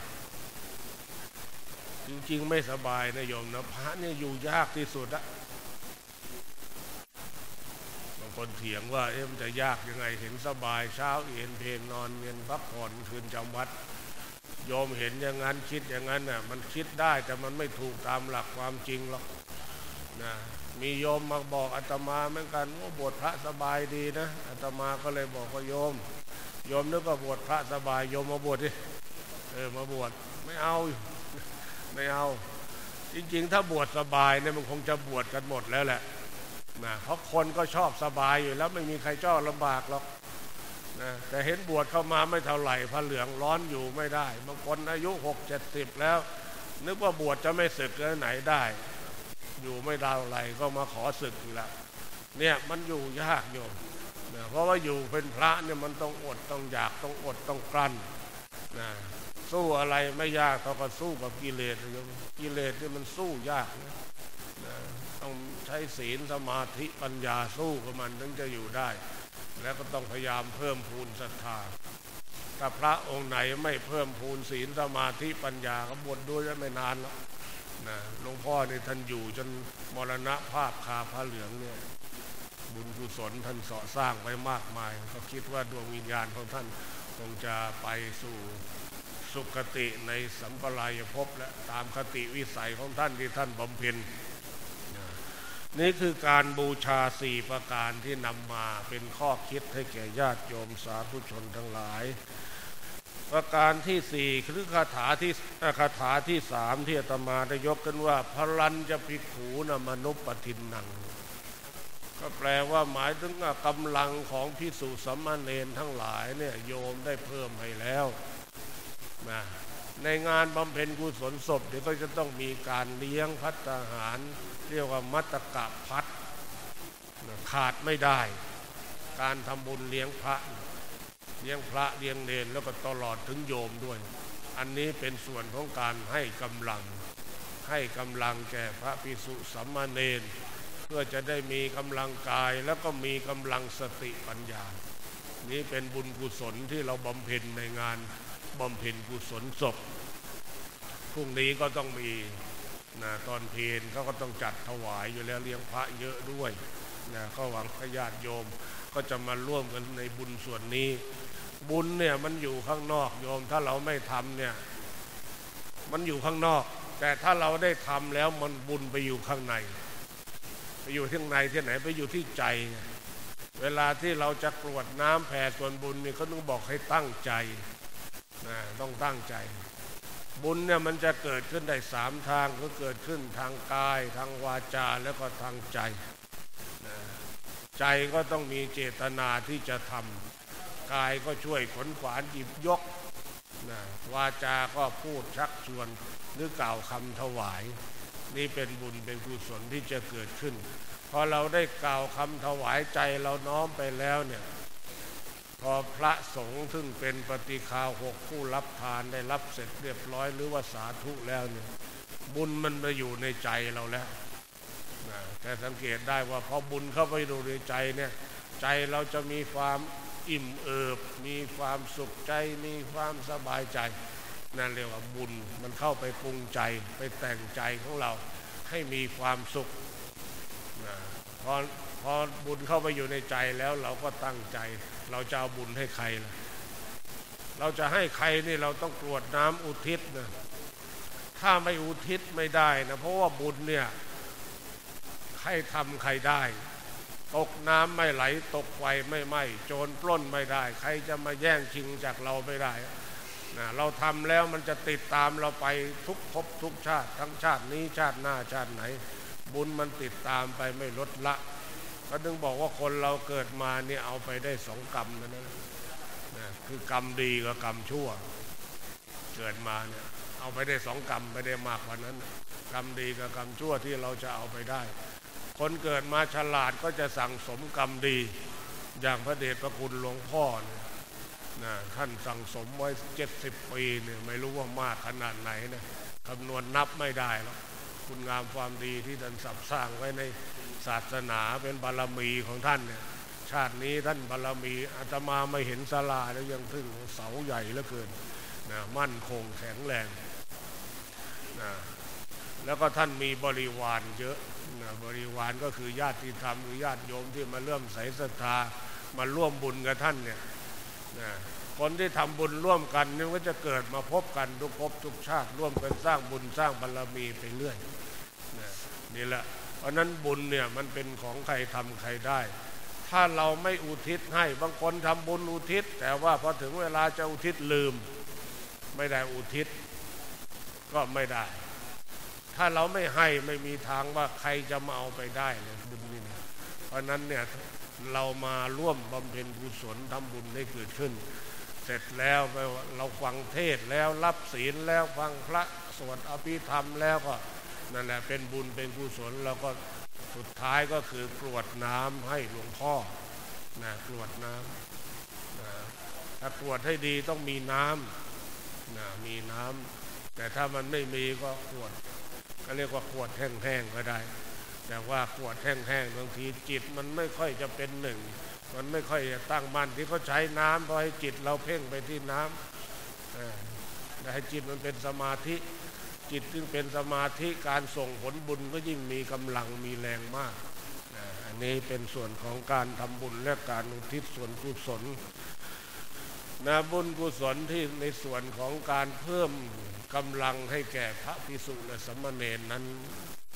จริงๆไม่สบายนะโยมนะพระเนี่ยอยู่ยากที่สุดอะบางคนเถียงว่าเอ๊ะมันจะยากยังไงเห็นสบายเช้าเย็นเพลนนอนเย็นพักผ่อนคืนจำวัดโยมเห็นอย่างนั้นคิดอย่างนั้นน่ะมันคิดได้แต่มันไม่ถูกตามหลักความจริงหรอกนะมีโยมมาบอกอาตมาเหมือนกันว่าบวชพระสบายดีนะอาตมาก็เลยบอกว่าโยมโยมนึกว่าบวชพระสบายโยมมาบวชดิเออมาบวชไม่เอาไม่เอาจริงๆถ้าบวชสบายเนี่ยมันคงจะบวชกันหมดแล้วแหละนะเพราะคนก็ชอบสบายอยู่แล้วไม่มีใครชอบลำบากหรอกนะแต่เห็นบวชเข้ามาไม่เท่าไหร่ผ้าเหลืองร้อนอยู่ไม่ได้บางคนอายุหกเจ็ดสิบแล้วนึกว่าบวชจะไม่สึกแล้วไหนได้อยู่ไม่ได้อะไรก็มาขอสึกอยู่แล้วเนี่ยมันอยู่ยากโยมนะเพราะว่าอยู่เป็นพระเนี่ยมันต้องอดต้องอยากต้องอดต้องกลั้นนะสู้อะไรไม่ยากเท่ากับสู้กับกิเลสโยมกิเลสเนี่ยมันสู้ยากนะนะต้องใช้ศีลสมาธิปัญญาสู้กับมันถึงจะอยู่ได้แล้วก็ต้องพยายามเพิ่มพูนศรัทธาถ้าพระองค์ไหนไม่เพิ่มพูนศีลสมาธิปัญญาก็บวชด้วยไม่นานแล้วนะหลวงพ่อเนี่ยท่านอยู่จนมรณภาพคาพระเหลืองเนี่ยบุญกุศลท่านสะสร้างไปมากมายก็คิดว่าดวงวิญญาณของท่านคงจะไปสู่สุคติในสัมปรายภพและตามคติวิสัยของท่านที่ท่านบำเพ็ญนะนี่คือการบูชาสี่ประการที่นำมาเป็นข้อคิดให้แก่ญาติโยมสาธุชนทั้งหลายประการที่สี่คือคาถาที่คาถาที่สามที่อาตมาได้ยกกันว่าพลัญจะภิกขุนะมนุปปทินนังก็แปลว่าหมายถึงกำลังของภิกษุสามเณรทั้งหลายเนี่ยโยมได้เพิ่มให้แล้วนะในงานบำเพ็ญกุศลศพเดี๋ยวก็จะต้องมีการเลี้ยงภัตตาหารเรียกว่ามัตตกะพัดขาดไม่ได้การทำบุญเลี้ยงพระเลี้ยงพระเลี้ยงเณรแล้วก็ตลอดถึงโยมด้วยอันนี้เป็นส่วนของการให้กำลังให้กำลังแก่พระภิกษุสามเณรเพื่อจะได้มีกำลังกายแล้วก็มีกำลังสติปัญญานี้เป็นบุญกุศลที่เราบำเพ็ญในงานบำเพ็ญกุศลศพพรุ่งนี้ก็ต้องมีนะตอนเพลเขาก็ต้องจัดถวายอยู่แล้วเลี้ยงพระเยอะด้วยนะก็หวังญาติโยมก็จะมาร่วมกันในบุญส่วนนี้บุญเนี่ยมันอยู่ข้างนอกโยมถ้าเราไม่ทำเนี่ยมันอยู่ข้างนอกแต่ถ้าเราได้ทำแล้วมันบุญไปอยู่ข้างในไปอยู่ที่ไหนที่ไหนไปอยู่ที่ใจเวลาที่เราจะกรวดน้ำแผ่ส่วนบุญนี่เขาต้องบอกให้ตั้งใจนะต้องตั้งใจบุญเนี่ยมันจะเกิดขึ้นได้สามทางก็เกิดขึ้นทางกายทางวาจาแล้วก็ทางใจนะใจก็ต้องมีเจตนาที่จะทำกายก็ช่วยขนขวานหยิบยกนะวาจาก็พูดชักชวนหรือกล่าวคำถวายนี่เป็นบุญเป็นกุศลที่จะเกิดขึ้นพอเราได้กล่าวคำถวายใจเราน้อมไปแล้วเนี่ยพอพระสงฆ์ซึ่งเป็นปฏิฆาหกผู้รับทานได้รับเสร็จเรียบร้อยหรือว่าสาธุแล้วเนี่ยบุญมันมาอยู่ในใจเราแล้วนะแต่สังเกตได้ว่าพอบุญเข้าไปดูในใจเนี่ยใจเราจะมีความอิ่มเอิบมีความสุขใจมีความสบายใจนั่นเรียกว่าบุญมันเข้าไปปรุงใจไปแต่งใจของเราให้มีความสุขนะพอพอบุญเข้าไปอยู่ในใจแล้วเราก็ตั้งใจเราจะเอาบุญให้ใครล่ะเราจะให้ใครนี่เราต้องกรวดน้ำอุทิศนะถ้าไม่อุทิศไม่ได้นะเพราะว่าบุญเนี่ยใครทำใครได้ตกน้ำไม่ไหลตกไฟไม่ไหม้โจรปล้นไม่ได้ใครจะมาแย่งชิงจากเราไม่ได้นะเราทำแล้วมันจะติดตามเราไปทุกภพทุกชาติทั้งชาตินี้ชาติหน้าชาติไหนบุญมันติดตามไปไม่ลดละก็ถึงบอกว่าคนเราเกิดมาเนี่ยเอาไปได้สองกรรมนั่นนะคือกรรมดีกับกรรมชั่วเกิดมาเนี่ยเอาไปได้สองกรรมไม่ได้มากกว่านั้นกรรมดีกับกรรมชั่วที่เราจะเอาไปได้คนเกิดมาฉลาดก็จะสั่งสมกรรมดีอย่างพระเดชพระคุณหลวงพ่อเนี่ยนะท่านสั่งสมไว้เจ็ดสิบปีเนี่ยไม่รู้ว่ามากขนาดไหนนะคำนวณนับไม่ได้แล้วคุณงามความดีที่ท่านสับสร้างไว้ในศาสนาเป็นบารมีของท่านเนี่ยชาตินี้ท่านบารมีอาตมาไม่เห็นศาลาแล้วยังถึงเสาใหญ่เหลือเกินนะมั่นคงแข็งแรงนะแล้วก็ท่านมีบริวารเยอะนะบริวารก็คือญาติธรรมหรือญาติโยมที่มาเริ่มใส่ศรัทธามาร่วมบุญกับท่านเนี่ยนะคนที่ทำบุญร่วมกันนี่ก็จะเกิดมาพบกันทุกภพทุกชาติร่วมกันสร้างบุญสร้างบารมีไปเรื่อยนะนี่แหละเพราะนั้นบุญเนี่ยมันเป็นของใครทำใครได้ถ้าเราไม่อุทิศให้บางคนทำบุญอุทิศแต่ว่าพอถึงเวลาจะอุทิศลืมไม่ได้อุทิศก็ไม่ได้ถ้าเราไม่ให้ไม่มีทางว่าใครจะมาเอาไปได้เลยบุญนี่นะเพราะนั้นเนี่ยเรามาร่วมบำเพ็ญกุศลทำบุญได้เกิดขึ้นเสร็จแล้วเราฟังเทศแล้วรับศีลแล้วฟังพระสวดอภิธรรมแล้วก็นั่นแหละเป็นบุญเป็นกุศลแล้วก็สุดท้ายก็คือกรวดน้ำให้หลวงพ่อนะกรวดน้ำนะถ้ากรวดให้ดีต้องมีน้ำนะมีน้ำแต่ถ้ามันไม่มีก็กรวดก็เรียกว่าขวดแห้งๆก็ได้แต่ว่าขวดแห้งๆบางทีจิตมันไม่ค่อยจะเป็นหนึ่งมันไม่ค่อยจะตั้งมั่นที่เขาใช้น้ำเพราะให้จิตเราเพ่งไปที่น้ำแต่ให้จิตมันเป็นสมาธิจิตซึ่งเป็นสมาธิการส่งผลบุญก็ยิ่งมีกำลังมีแรงมากอันนี้เป็นส่วนของการทำบุญและการอุทิศส่วนกุศลนะบุญกุศลที่ในส่วนของการเพิ่มกำลังให้แก่พระภิกษุและสามเณรนั้น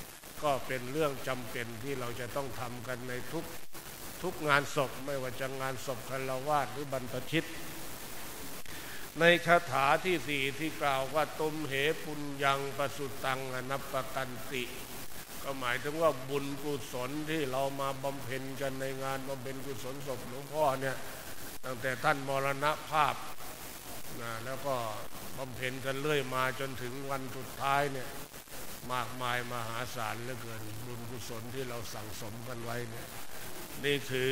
ก็เป็นเรื่องจำเป็นที่เราจะต้องทำกันในทุกทุกงานศพไม่ว่าจะงานศพฆราวาสหรือบรรพชิตในคาถาที่สี่ที่กล่าวว่าตุมเหปุญญังปสุตังอนัปปกันติก็หมายถึงว่าบุญกุศลที่เรามาบำเพ็ญกันในงานบำเพ็ญกุศลศพหลวงพ่อเนี่ยตั้งแต่ท่านมรณภาพนะแล้วก็บำเพ็ญกันเรื่อยมาจนถึงวันสุดท้ายเนี่ยมากมายมหาศาลเหลือเกินบุญกุศลที่เราสั่งสมกันไว้เนี่ยนี่คือ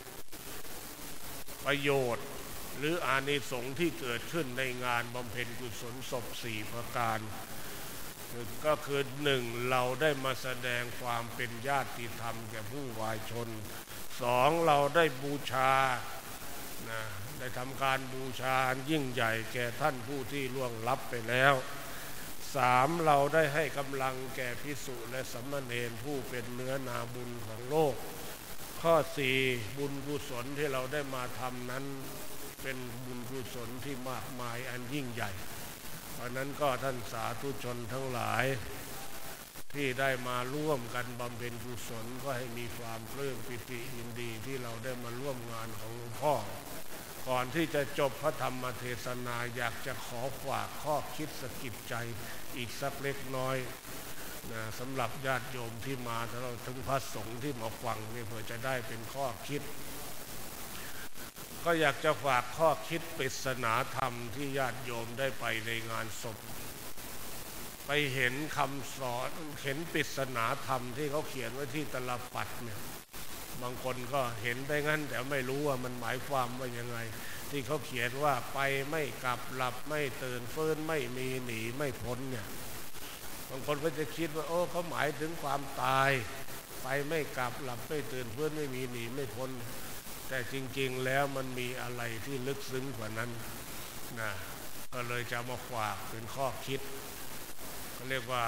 ประโยชน์หรืออานิสงส์ที่เกิดขึ้นในงานบำเพ็ญกุศลศพสี่ประการก็คือหนึ่งเราได้มาแสดงความเป็นญาติธรรมแก่ผู้วายชนสองเราได้บูชานะได้ทำการบูชายิ่งใหญ่แก่ท่านผู้ที่ล่วงลับไปแล้วสามเราได้ให้กำลังแก่ภิกษุและสามเณรผู้เป็นเนื้อนาบุญของโลกข้อสี่บุญกุศลที่เราได้มาทำนั้นเป็นบุญกุศลที่มากมายอันยิ่งใหญ่เพราะนั้นก็ท่านสาธุชนทั้งหลายที่ได้มาร่วมกันบำเพ็ญกุศลก็ให้มีความปลื้มปิติยินดีที่เราได้มาร่วมงานของหลวงพ่อก่อนที่จะจบพระธรรมเทศนาอยากจะขอฝากข้อคิดสะกิดใจอีกสักเล็กน้อยนะสำหรับญาติโยมที่มาถ้าเราถึงพระสงฆ์ที่มาฟังนี่เพื่อจะได้เป็นข้อคิดก็อยากจะฝากข้อคิดปริศนาธรรมที่ญาติโยมได้ไปในงานศพไปเห็นคำสอนเห็นปริศนาธรรมที่เขาเขียนไว้ที่ตลับปัดเนี่ยบางคนก็เห็นไปงั้นแต่ไม่รู้ว่ามันหมายความว่ายังไงที่เขาเขียนว่าไปไม่กลับหลับไม่ตื่นฟื้นไม่มีหนีไม่พ้นเนี่ยบางคนก็จะคิดว่าโอ้เขาหมายถึงความตายไปไม่กลับหลับไม่ตื่นฟื้นไม่มีหนีไม่พ้นแต่จริงๆแล้วมันมีอะไรที่ลึกซึ้งกว่านั้นนะก็เลยจะมาฝากเป็นข้อคิดเขาเรียกว่า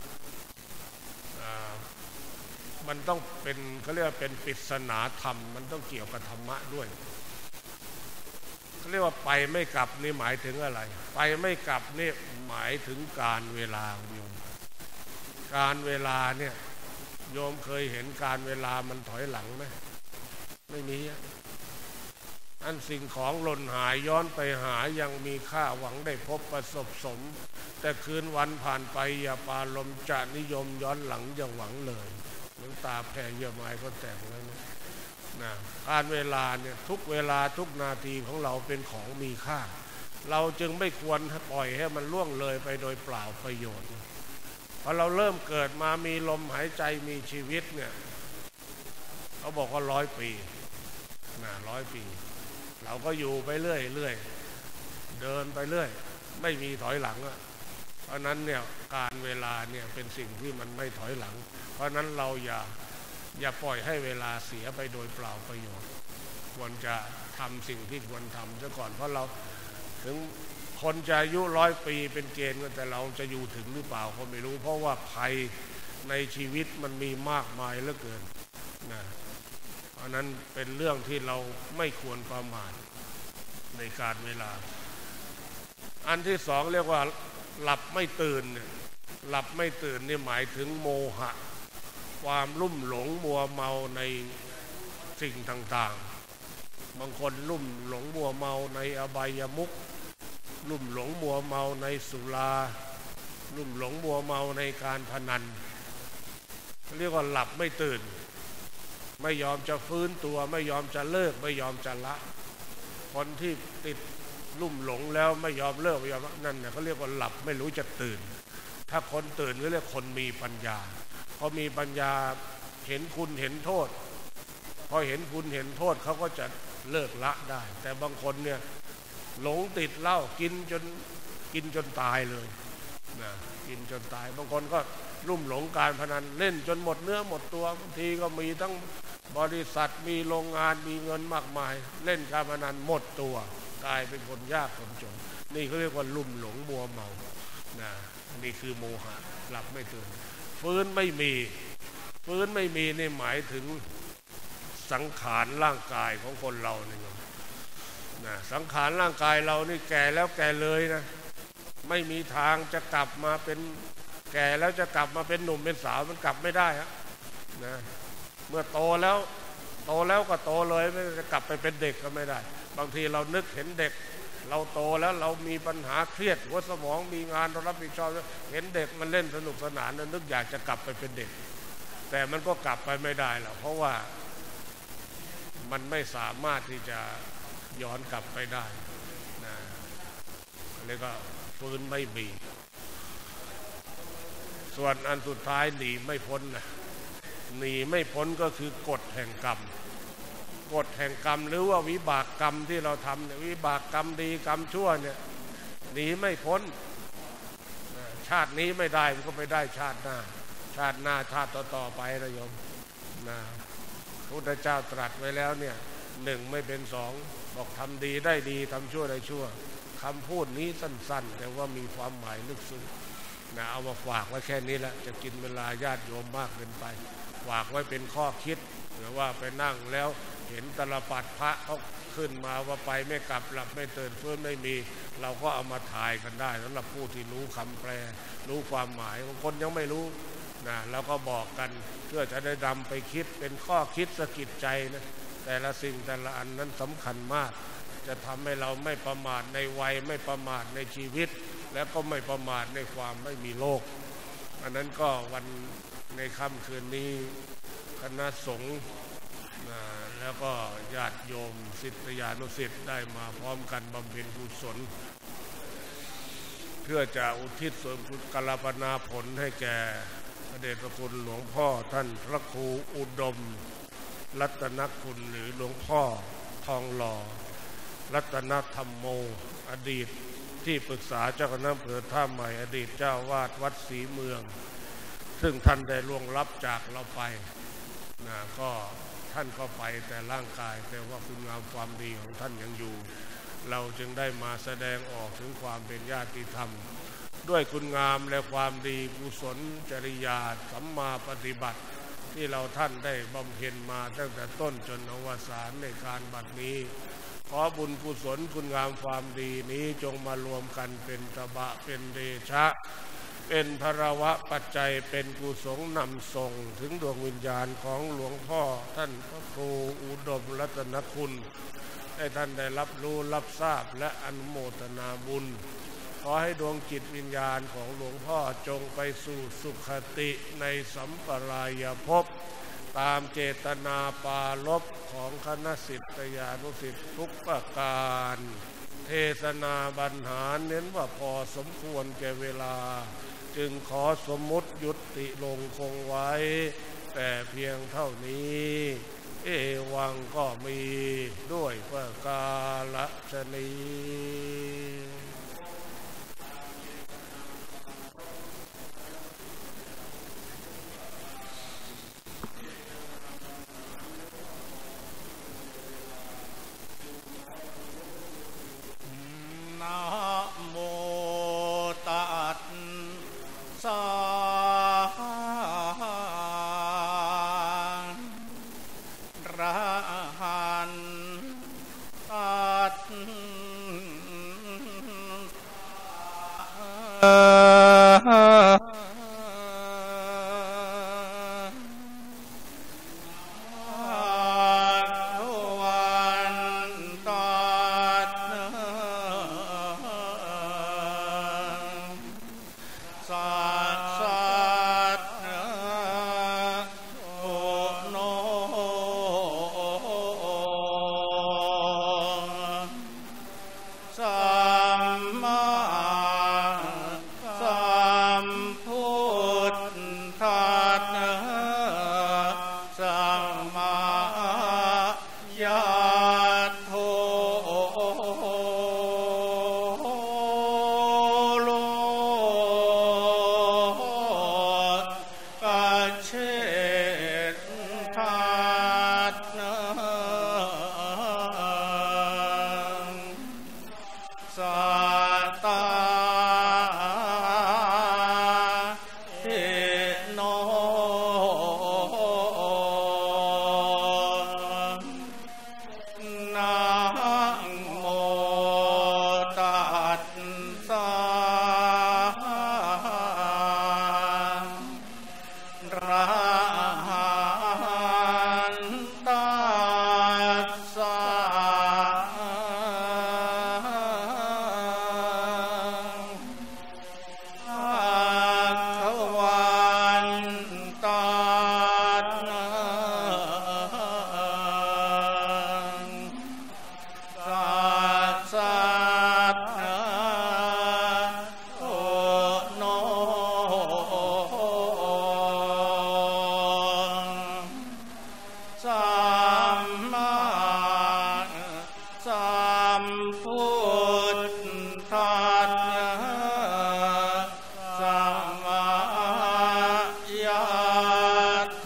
มันต้องเป็นเขาเรียกว่าเป็นปริศนาธรรมมันต้องเกี่ยวกับธรรมะด้วยเขาเรียกว่าไปไม่กลับนี่หมายถึงอะไรไปไม่กลับนี่หมายถึงการเวลาโยมการเวลาเนี่ยโยมเคยเห็นการเวลามันถอยหลังไหมไม่มีอันสิ่งของหล่นหายย้อนไปหายังมีค่าหวังได้พบประสบสมแต่คืนวันผ่านไปอย่าปาลมจะนิยมย้อนหลังอย่าหวังเลยหลวงตาแผ่เยื่อไม้ก็แต่งแล้วนะนะการเวลาเนี่ยทุกเวลาทุกนาทีของเราเป็นของมีค่าเราจึงไม่ควรปล่อยให้มันล่วงเลยไปโดยเปล่าประโยชน์พอเราเริ่มเกิดมามีลมหายใจมีชีวิตเนี่ยเขาบอกว่าร้อยปีนะร้อยปีเราก็อยู่ไปเรื่อยเรื่อยเดินไปเรื่อยไม่มีถอยหลังอ่ะเพราะนั้นเนี่ยการเวลาเนี่ยเป็นสิ่งที่มันไม่ถอยหลังเพราะนั้นเราอย่าอย่าปล่อยให้เวลาเสียไปโดยเปล่าประโยชน์ควรจะทำสิ่งที่ควรทำซะก่อนเพราะเราถึงคนจะอายุร้อยปีเป็นเกณฑ์แต่เราจะอยู่ถึงหรือเปล่าก็ไม่รู้เพราะว่าภัยในชีวิตมันมีมากมายเหลือเกินนะเพราะนั้นเป็นเรื่องที่เราไม่ควรประมาทในการเวลาอันที่สองเรียกว่าหลับไม่ตื่นหลับไม่ตื่นนี่หมายถึงโมหะความลุ่มหลงมัวเมาในสิ่งต่างๆบางคนลุ่มหลงมัวเมาในอบายมุขลุ่มหลงมัวเมาในสุราลุ่มหลงมัวเมาในการพนันเรียกว่าหลับไม่ตื่นไม่ยอมจะฟื้นตัวไม่ยอมจะเลิกไม่ยอมจะละคนที่ติดลุ่มหลงแล้วไม่ยอมเลิกไม่ยอมนั่นเนี่ยเขาเรียกว่าหลับไม่รู้จะตื่นถ้าคนตื่นก็เรียกคนมีปัญญาพอมีปัญญาเห็นคุณเห็นโทษพอเห็นคุณเห็นโทษเขาก็จะเลิกละได้แต่บางคนเนี่ยหลงติดเหล้ากินจนกินจนตายเลยนะกินจนตายบางคนก็ลุ่มหลงการพนันเล่นจนหมดเนื้อหมดตัวบางทีก็มีทั้งบริษัทมีโรงงานมีเงินมากมายเล่นการพนันหมดตัวกลายเป็นคนยากคนจนนี่เขาเรียกว่าลุ่มหลงมัวเมานะนี่คือโมหะหลับไม่ตื่นฟื้นไม่มีฟื้นไม่มีนี่หมายถึงสังขารร่างกายของคนเราเนี่ยนะสังขารร่างกายเรานี่แก่แล้วแก่เลยนะไม่มีทางจะกลับมาเป็นแก่แล้วจะกลับมาเป็นหนุ่มเป็นสาวมันกลับไม่ได้ฮะนะเมื่อโตแล้วโตแล้วก็โตเลยไม่จะกลับไปเป็นเด็กก็ไม่ได้บางทีเรานึกเห็นเด็กเราโตแล้วเรามีปัญหาเครียดหัวสมองมีงานต้องรับผิดชอบเห็นเด็กมันเล่นสนุกสนานนึกอยากจะกลับไปเป็นเด็กแต่มันก็กลับไปไม่ได้หรอกเพราะว่ามันไม่สามารถที่จะย้อนกลับไปได้นะเลยก็ฟื้นไม่มีส่วนอันสุดท้ายหนีไม่พ้นนะหนีไม่พ้นก็คือกฎแห่งกรรมกฎแห่งกรรมหรือว่าวิบากกรรมที่เราทำเนี่ยวิบากกรรมดีกรรมชั่วเนี่ยหนีไม่พ้นชาตินี้ไม่ได้มันก็ไปได้ชาติหน้าชาติหน้าชาติต่อๆไปนะโยมนะพระพุทธเจ้าตรัสไว้แล้วเนี่ยหนึ่งไม่เป็นสองบอกทำดีได้ดีทำชั่วได้ชั่วคำพูดนี้สั้นๆแต่ว่ามีความหมายลึกซึ้งนะเอามาฝากไว้แค่นี้แหละจะกินเวลาญาติโยมมากเกินไปฝากไว้เป็นข้อคิดหรือว่าไปนั่งแล้วเห็นตลปัดพระเขาขึ้นมาว่าไปไม่กลับหลับไม่ตื่นฟื้นไม่มีเราก็เอามาถ่ายกันได้สำหรับผู้ที่รู้คำแปลรู้ความหมายบางคนยังไม่รู้นะแล้วก็บอกกันเพื่อจะได้นำไปคิดเป็นข้อคิดสะกิดใจนะแต่ละสิ่งแต่ละอันนั้นสำคัญมากจะทำให้เราไม่ประมาทในวัยไม่ประมาทในชีวิตและก็ไม่ประมาทในความไม่มีโลกอันนั้นก็วันในค่ำคืนนี้คณะสงฆ์แล้วก็ญาติโยมศิษยานุศิษย์ได้มาพร้อมกันบำเพ็ญกุศลเพื่อจะอุทิศส่วนกัลปนาผลให้แก่พระเดชพระคุณหลวงพ่อท่านพระครูอุดมรัตนคุณหรือหลวงพ่อทองหล่อรัตนธรรมโมอดีตที่ปรึกษาเจ้าคณะอำเภอท่าใหม่อดีตเจ้าวาดวัดศรีเมืองซึ่งท่านได้ล่วงลับจากเราไปนะก็ท่านก็ไปแต่ร่างกายแต่ว่าคุณงามความดีของท่านยังอยู่เราจึงได้มาแสดงออกถึงความเป็นญาติธรรมด้วยคุณงามและความดีกุศลจริยาสัมมาปฏิบัติที่เราท่านได้บำเพ็ญมาตั้งแต่ต้นจนอวสานในการบัดนี้ขอบุญกุศลคุณงามความดีนี้จงมารวมกันเป็นตบะเป็นเดชะเป็นภรวะปัจจัยเป็นกุศลนำส่งถึงดวงวิญญาณของหลวงพ่อท่านพระครูอุดมรัตนคุณให้ท่านได้รับรู้รับทราบและอนุโมทนาบุญขอให้ดวงจิตวิญญาณของหลวงพ่อจงไปสู่สุขติในสัมปรายภพตามเจตนาปารภของคณะศิษยานุศิษย์ทุกประการเทศนาบรรหารเน้นว่าพอสมควรแก่เวลาจึงขอสมมุติยุติลงคงไว้แต่เพียงเท่านี้เอวังก็มีด้วยประกาศนีนะโมตัสสะระหันตัสสัมมาสัมพุพุทธัสสะมายาโท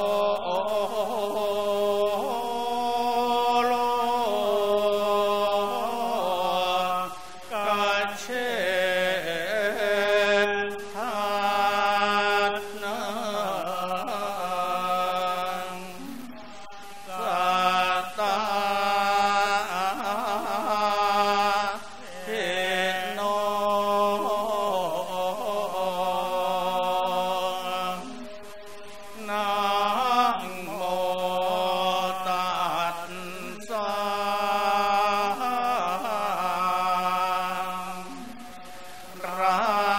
โลกัจเฉทัสนังสัตตาเทโนนะโมตัสสะระ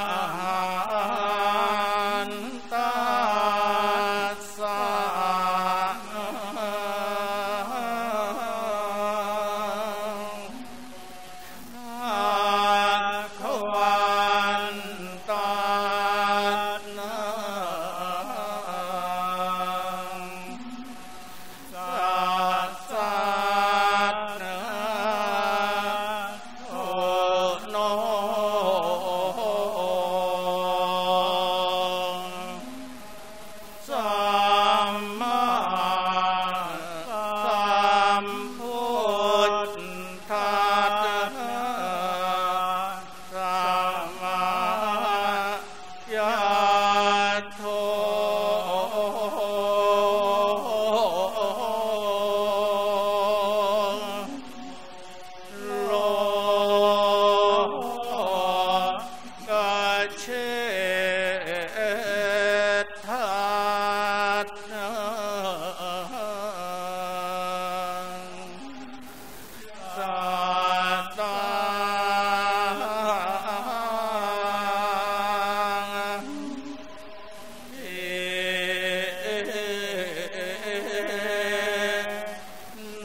หันตัสสะภะคะวันตัสสัสสะโอโนสัมมาสัมพุทธัสสะมายาโทโลกัจเฉทัสนังสัตตาเทโน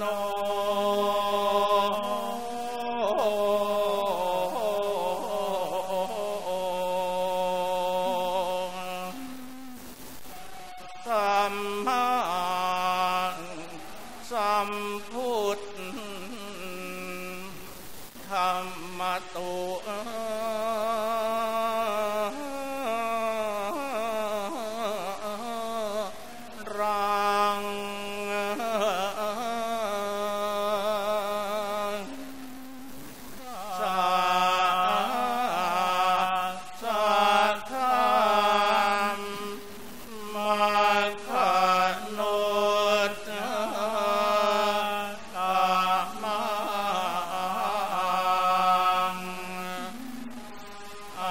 สัมมาสัมพุทธัมมตุรังสัสสะธรรมัคคโนตตมังอ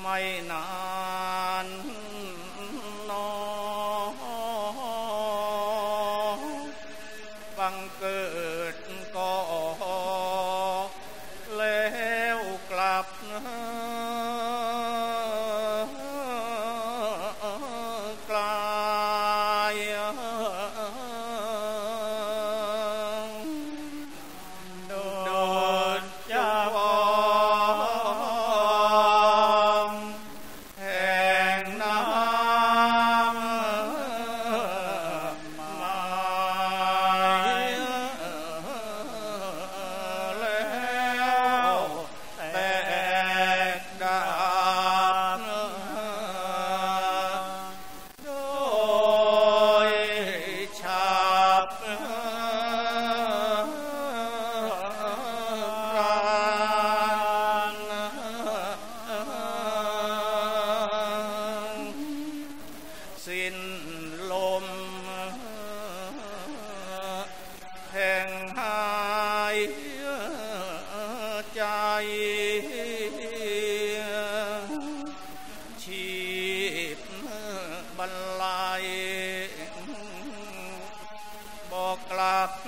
ไม่นานนอบังเกิดก็แล้วกลับกลายโดดเจ้าแห่งน้ำมาแล้วแตกดับโดยฉับพลันสิ้นลมแห่งหายใจชีพบรรลัยบอกกลับ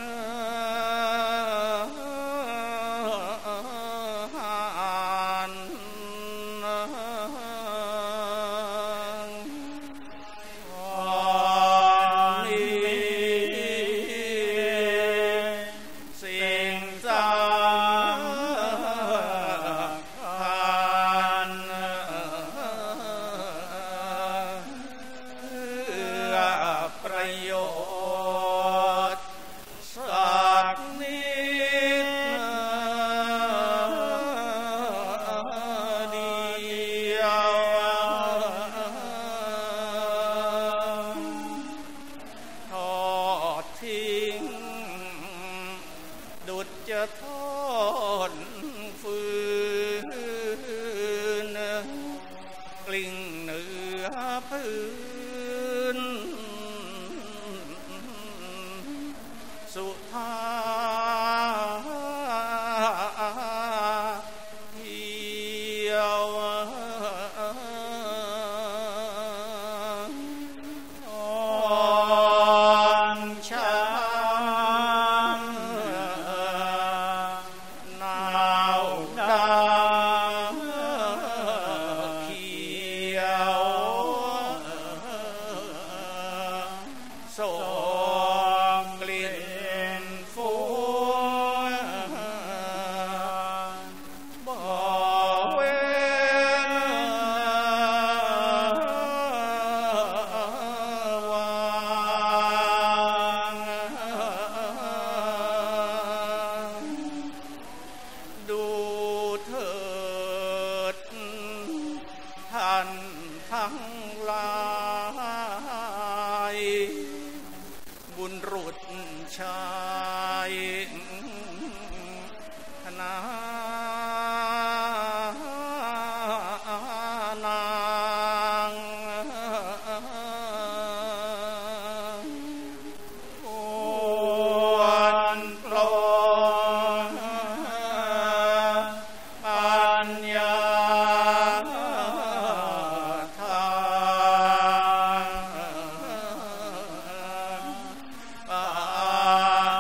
หานวันนี้สิ่งสำคัญเพื่อประโยชน์สักนิดเดียวทอดทิ้งดุจจะทอดฟืนกลิ้งเหนือพื้นสุธาเที่ยวอ่อนช้างหนาวดำเขียวส่งกลิ่นฟุ้งบ่เว้นวางดูเถิดท่านทั้งหลายบุญรุษชายนางควรปลงปัญญาทางปั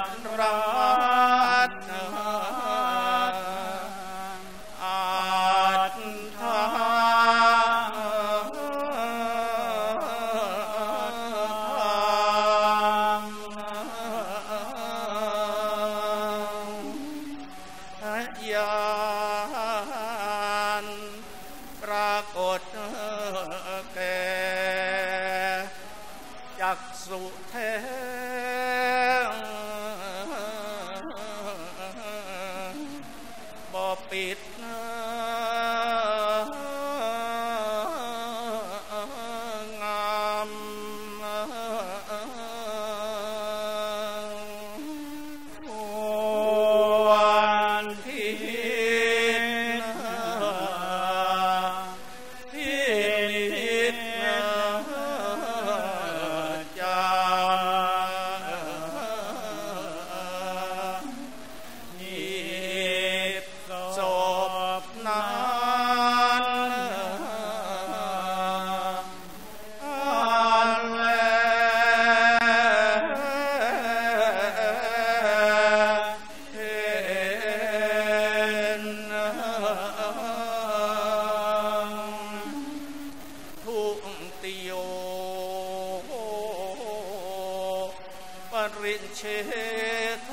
วินเชโท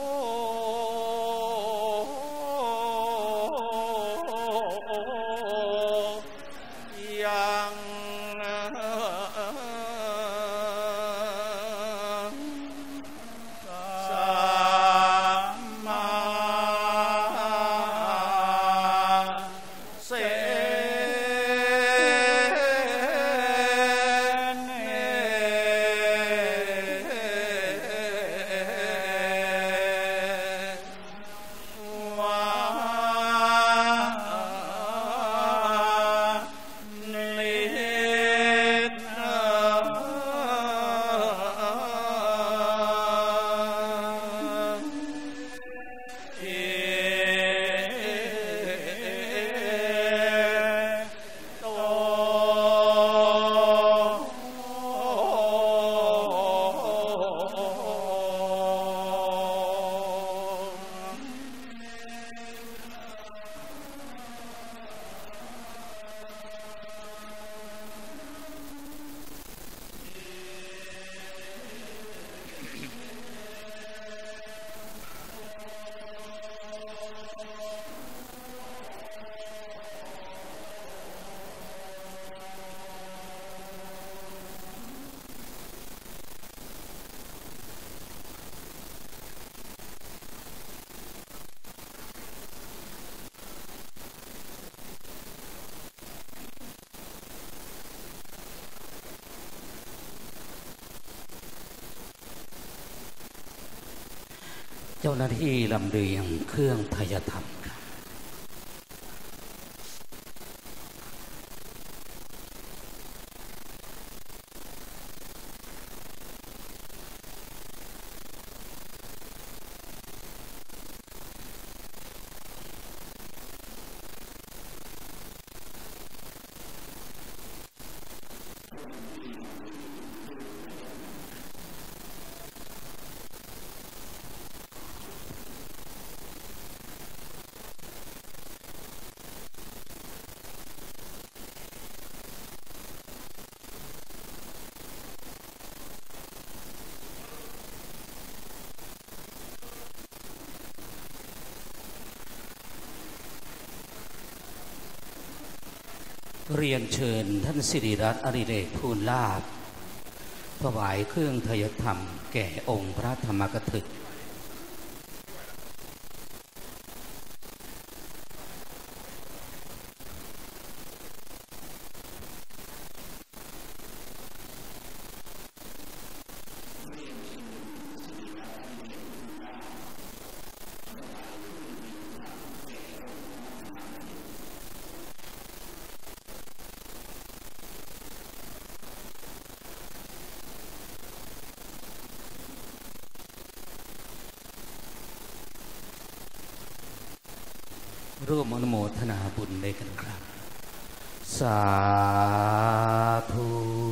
ยังเจ้าหน้าที่ลำเลียงเครื่องไทยธรรมเรียนเชิญท่านสิริรัตน์อริเรกภูลลาภถวายเครื่องไทยธรรมแก่องค์พระธรรมกถึกร่วมอนุโมทนาบุญด้วยกันครับสาธุ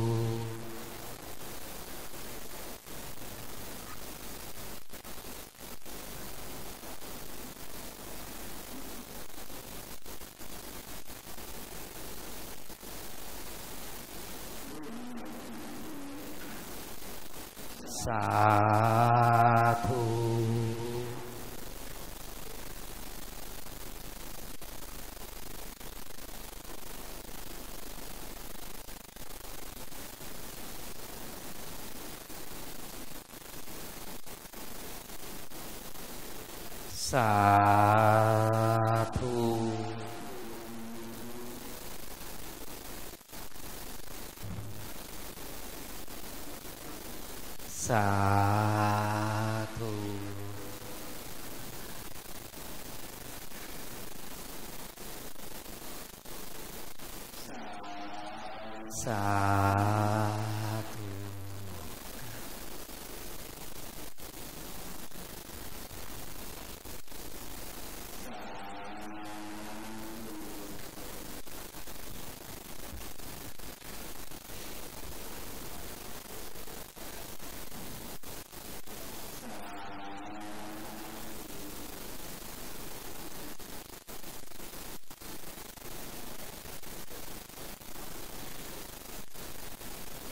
สาธุสาธุสาธุสาธุ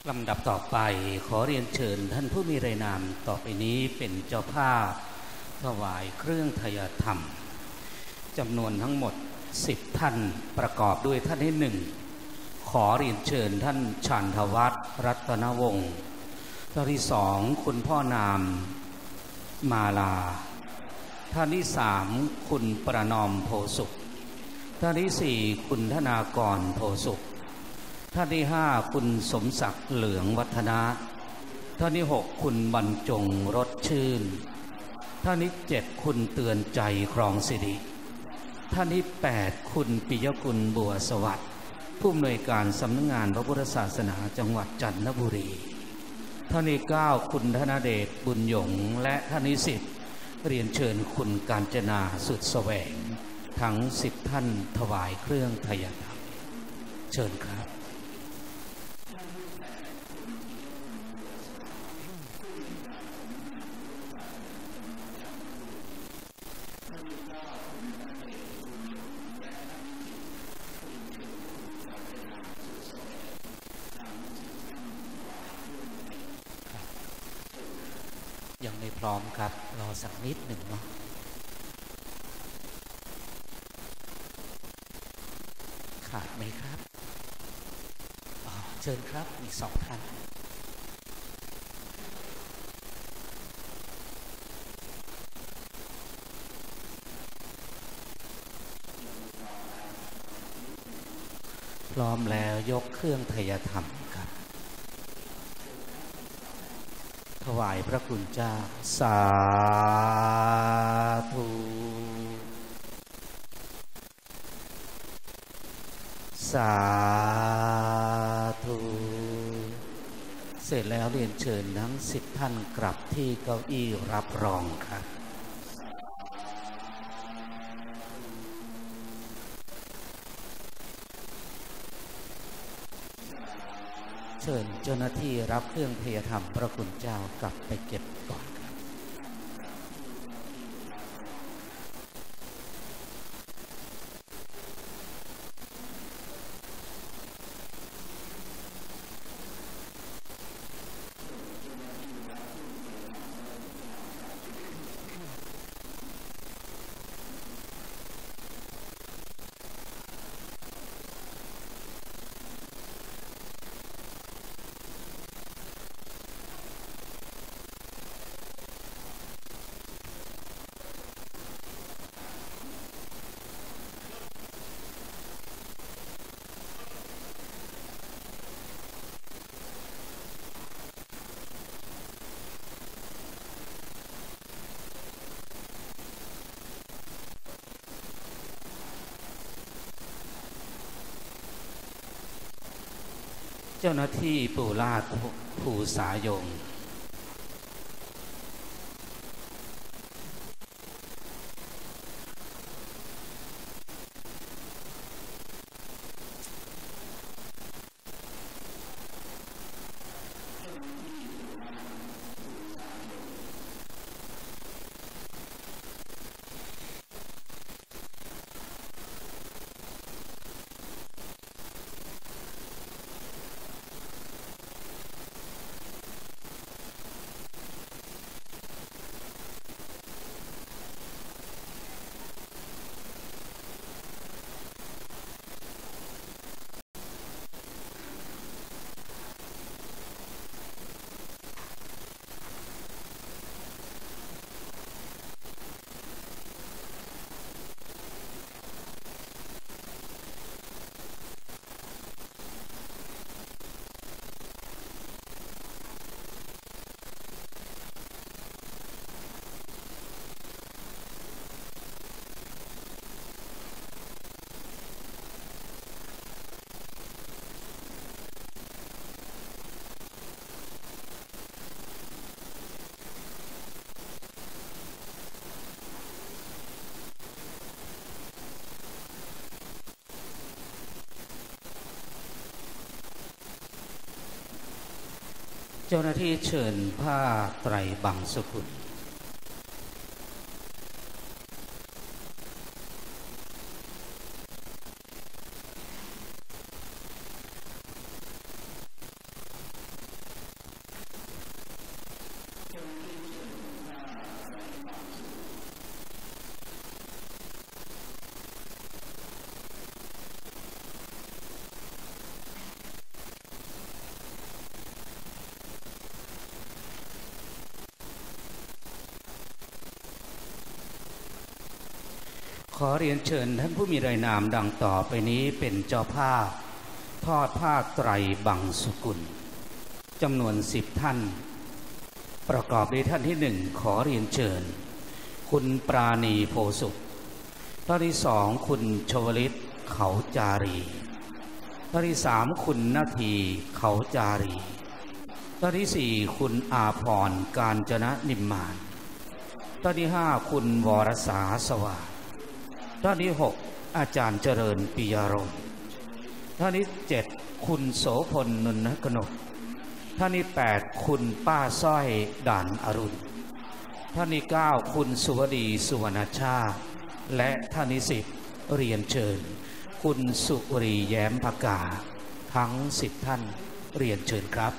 ลำดับต่อไปขอเรียนเชิญท่านผู้มีรายนามต่อไปนี้เป็นเจ้าภาพถวายเครื่องทยธรรมจำนวนทั้งหมดสิบท่านประกอบด้วยท่านที่หนึ่งขอเรียนเชิญท่านชันทวัฒน์รัตนวงศ์ท่านที่สองคุณพ่อนามมาลาท่านที่สามคุณประนอมโพสุขท่านที่สี่คุณธนากรโพสุขท่านที่ห้าคุณสมศักดิ์เหลืองวัฒนะท่านที่หกคุณบรรจงรสชื่นท่านที่เจ็ดคุณเตือนใจครองสิริท่านที่แปดคุณปิยกุลบัวสวัสดิ์ผู้อำนวยการสำนักงานพระพุทธศาสนาจังหวัดจันทบุรีท่านที่เก้าคุณธนเดชบุญหยงและท่านที่สิบเรียนเชิญคุณกาญจนาสุดแสวงทั้งสิบท่านถวายเครื่องทยธรรมเชิญครับยังไม่พร้อมครับรอสักนิดหนึ่งเนาะขาดไหมครับอ๋อเชิญครับอีกสองท่านพร้อมแล้วยกเครื่องทยธรรมครับถวายพระคุณเจ้าสาธุสาธุเสร็จแล้วเรียนเชิญทั้งสิบท่านกลับที่เก้าอี้รับรองครับเชิญเจ้าหน้าที่รับเครื่องทยธรรมพระคุณเจ้ากลับไปเก็บก่อนครับเจ้าหน้าที่ปู่ลาดภูสายงเจ้าหน้าที่เชิญผ้าไตรบังสกุล เขอเรียนเชิญท่านผู้มีรายนามดังต่อไปนี้เป็นเจ้าภาพทอดผ้าไตรบังสุกุลจำนวนสิบท่านประกอบด้วยท่านที่หนึ่งขอเรียนเชิญคุณปราณีโพสุขท่านที่สองคุณชวลิตเขาจารีท่านที่สามคุณนาทีเขาจารีท่านที่สี่คุณอาภรณ์กาญจนนิมมานท่านที่ห้าคุณวรสาสวัสดิ์ท่านที่หกอาจารย์เจริญปิยารมณ์ท่านที่เจ็ดคุณโสพลนนกนกท่านที่แปดคุณป้าสร้อยด่านอรุณท่านที่เก้าคุณสุวดีสุวรรณชาติและท่านที่สิบเรียนเชิญคุณสุรีแย้มภกาทั้งสิบท่านเรียนเชิญครับ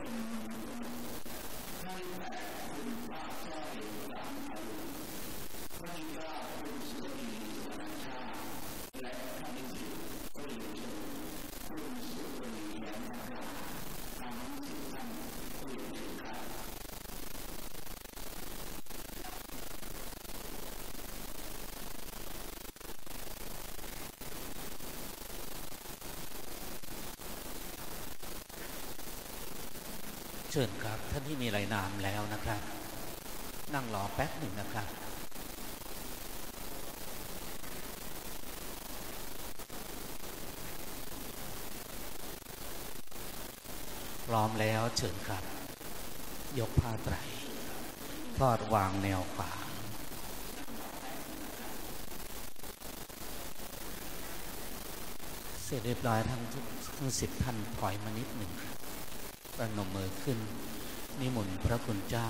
เชิญครับท่านที่มีรายนามแล้วนะครับนั่งรอแป๊บหนึ่งนะครับพร้อมแล้วเชิญครับยกผ้าไตรทอดวางแนวขวางเสร็จเรียบร้อยทั้งทั้งสิบท่านถอยมานิดหนึ่งประนมมือขึ้นนิมนต์พระคุณเจ้า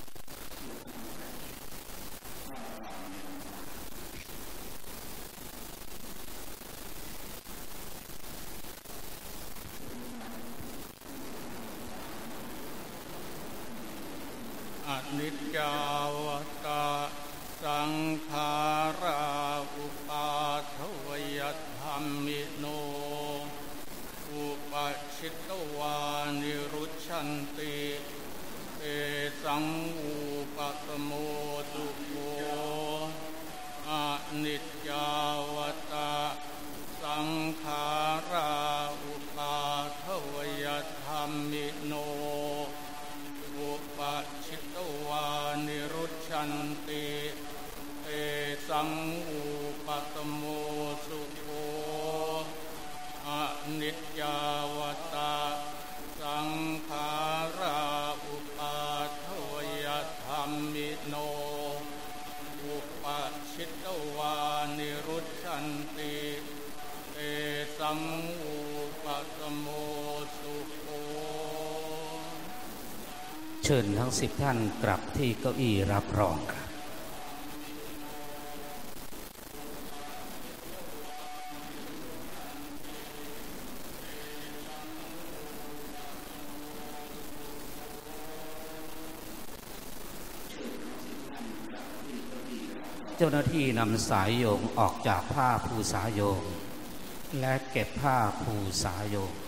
อนิจจาวตาสังขาราอุปาทวยธรรมิโนอุปชิตวานิรุชันติเอสังอุปตโมตุโกอนิจจาวตาสังขาราอุปาทวยธรรมิโนอุปชิตวานิรุชันติเอสังอุปตโมสุโขอนิจจาวตาสังขาราอุปาทวยธรรมิโนอุปชิตวานิรุชันติเอสังอุปตโมสุโขเชิญทั้งสิบท่านกลับที่เก้าอี้รับรองครับเจ้าหน้าที่นำสายโยงออกจากผ้าภูสายโยงและเก็บผ้าภูสายโยง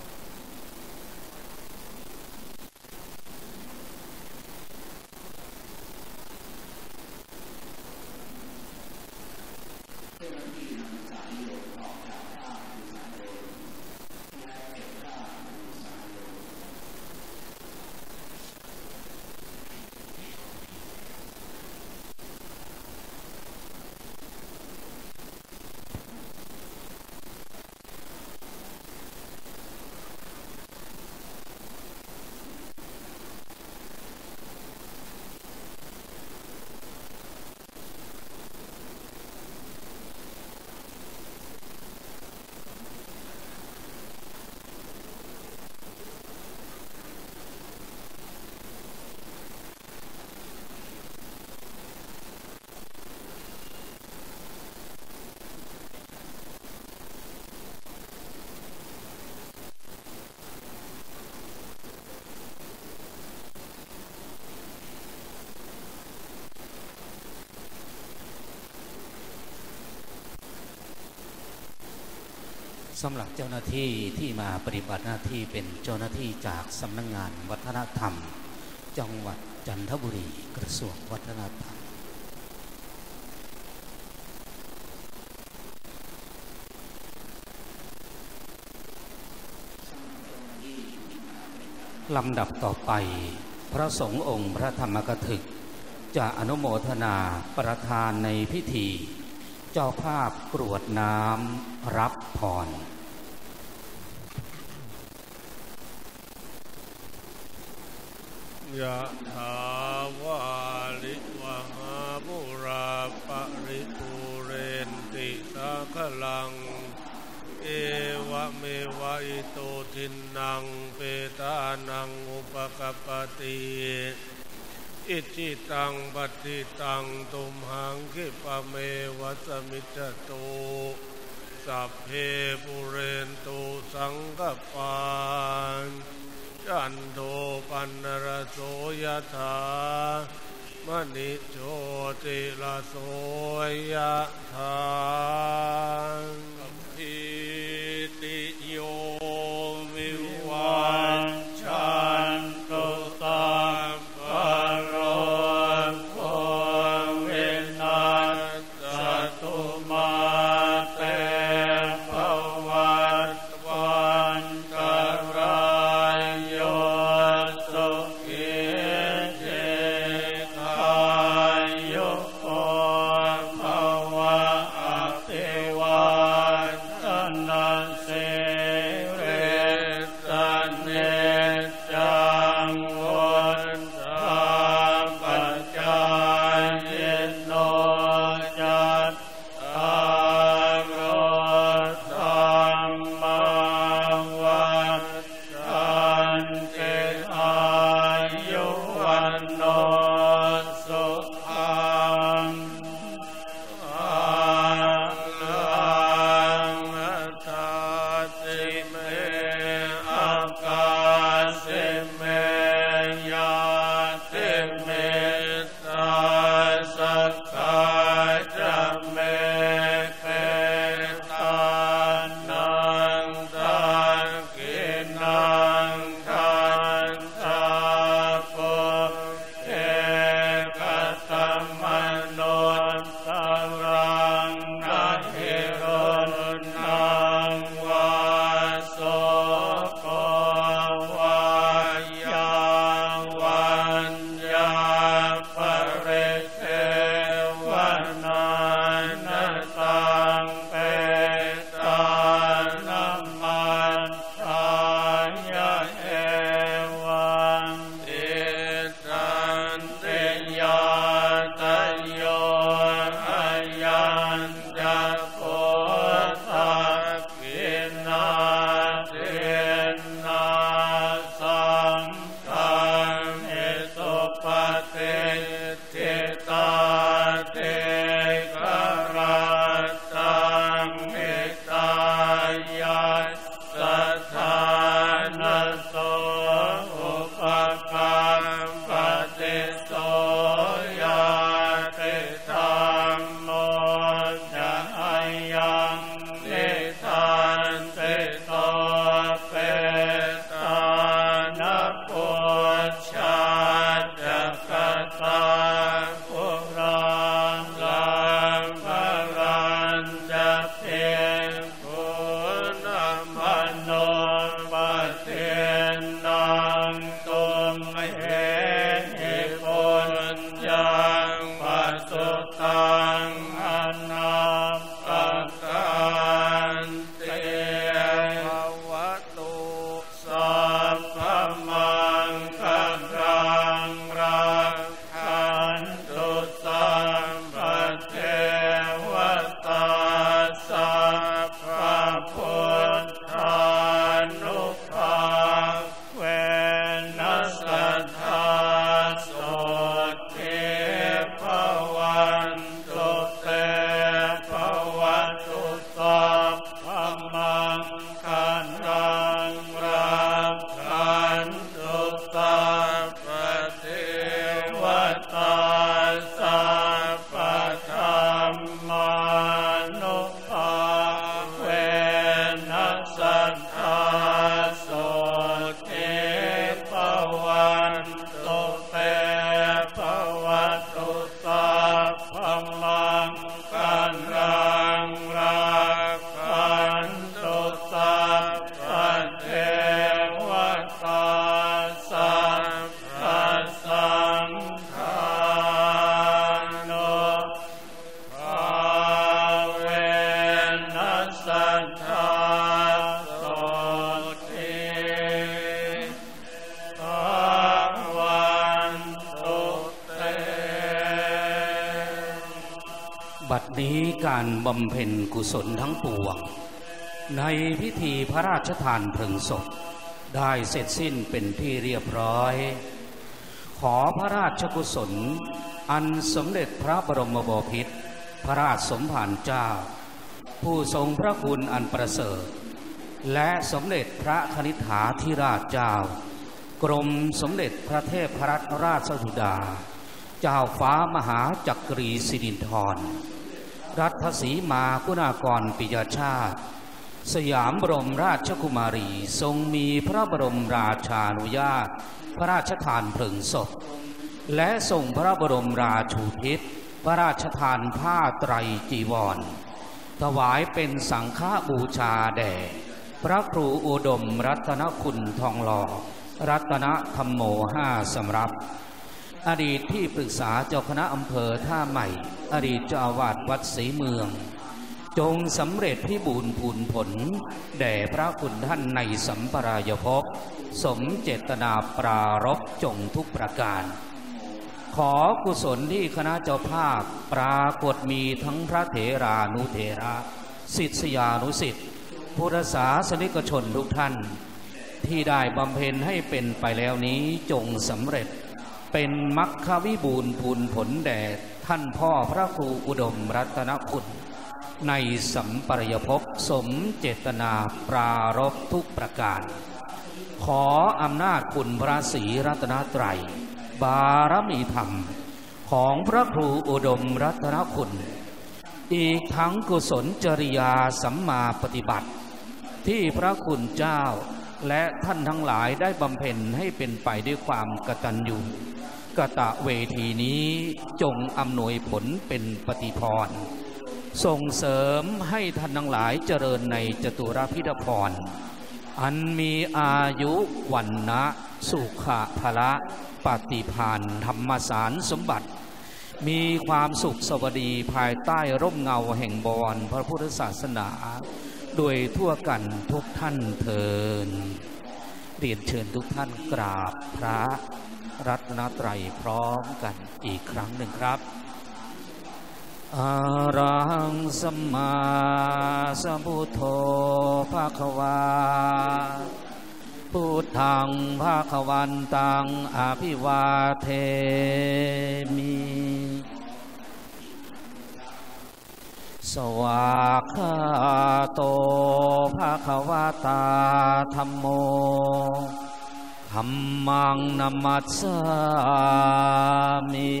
สำหรับเจ้าหน้าที่ที่มาปฏิบัติหน้าที่เป็นเจ้าหน้าที่จากสำนักงานวัฒนธรรมจังหวัดจันทบุรีกระทรวงวัฒนธรรมลำดับต่อไปพระสงฆ์องค์พระธรรมกถึกจะอนุโมทนาประธานในพิธีเจ้าภาพกรวดน้ำรับพรยะถาวาลิวหาปุราปริปุเรนติสาคลังเอวะเมวะอิโตทินังเปตานังอุปกัปปติอิจิตังปฏิตังตุมหังคิปะเมวะสมิจจตุสัพเพปุเรนตุสังฆปานจันโทปันนรโสยถามณิโชติลาโสยถาอิติโยวิวันชันตุสัพพะโรโควินัสสตุมาเตภวัตวันตรายโยสุขิติขายุโกภวะอภิวาทนาสิริสเนจังวุฒาปัจจายโนจัตตารโธรรมวัฏฏันติอายุวันโนสุขังอาตาติเมอากาสิเมยาติเมตาสักกาจะเมเปตานังตังกินังทันตาโกเอกตัมมโนตังรังนาหิรุนังวาโสโกวายาวันยาปริเทวนานาตังเปตานัมมันตายะเอวังติตันติยาตโยอายันจะโพธากินาเทนาสัมตังเอตุปฏิทิตาเทกราตังเอตายาสัทธานาโสอุปกัมปติโสยาติธัมโมจะอายังนิทันติโตเปตานัพพุชาจักตาภุราลังภรันจะเพียงคุณมโนบัดนี้การบำเพ็ญกุศลทั้งปวงในพิธีพระราชทานเพลิงศพได้เสร็จสิ้นเป็นที่เรียบร้อยขอพระราชกุศลอันสมเด็จพระบรมบพิตรพระราชสมภารเจ้าผู้ทรงพระคุณอันประเสริฐและสมเด็จพระคณิษฐาธิราชเจ้ากรมสมเด็จพระเทพรัตนราชสุดาเจ้าฟ้ามหาจักรีสิรินธรรัตสีมาคุณากรปิยชาติสยามบรมราชกุมารีทรงมีพระบรมราชานุญาตพระราชทานเพลิงศพและทรงพระบรมราชูทิศพระราชทานผ้าไตรจีวรถวายเป็นสังฆบูชาแด่พระครูอุดมรัตนคุณทองหล่อรัตนธรรมโมห้าสำรับอดีตที่ปรึกษาเจ้าคณะอำเภอท่าใหม่อดีตเจ้าอาวาสวัดศรีเมืองจงสำเร็จพิบูลพูนผลแด่พระคุณท่านในสัมปรายภพสมเจตนาปรารภจงทุกประการขอกุศลที่คณะเจ้าภาพปรากฏมีทั้งพระเถรานุเถระศิษยานุศิษย์พุทธศาสนิกชนทุกท่านที่ได้บำเพ็ญให้เป็นไปแล้วนี้จงสำเร็จเป็นมรรควิบูลพูนผลแด่ท่านพ่อพระครูอุดมรัตนคุณในสัมปรายภพสมเจตนาปรารภทุกประการขออำนาจคุณพระศรีรัตนตรัยบารมีธรรมของพระครูอุดมรัตนคุณอีกทั้งกุศลจริยาสัมมาปฏิบัติที่พระคุณเจ้าและท่านทั้งหลายได้บำเพ็ญให้เป็นไปด้วยความกตัญญูกตเวทีนี้จงอำนวยผลเป็นปฏิภรณ์ส่งเสริมให้ท่านทั้งหลายเจริญในจตุรพิธพรอันมีอายุวันนะสุขะพละปฏิภาณธรรมสารสมบัติมีความสุขสวัสดีภายใต้ร่มเงาแห่งบวรพระพุทธศาสนาโดยทั่วกันทุกท่านเทินเรียนเชิญทุกท่านกราบพระรัตนตรัยพร้อมกันอีกครั้งหนึ่งครับอะระหังสัมมาสัมพุทโธภะคะวาพุทธังภะคะวันตังอภิวาเทมิสวากขาโตภะคะวะตาธัมโมธัมมังนัมมัสสามิ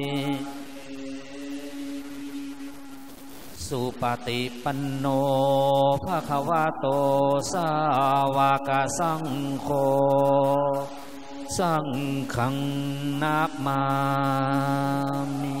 สุปฏิปันโนภะคะวะโตสาวกสังโฆสังฆังนะมามิ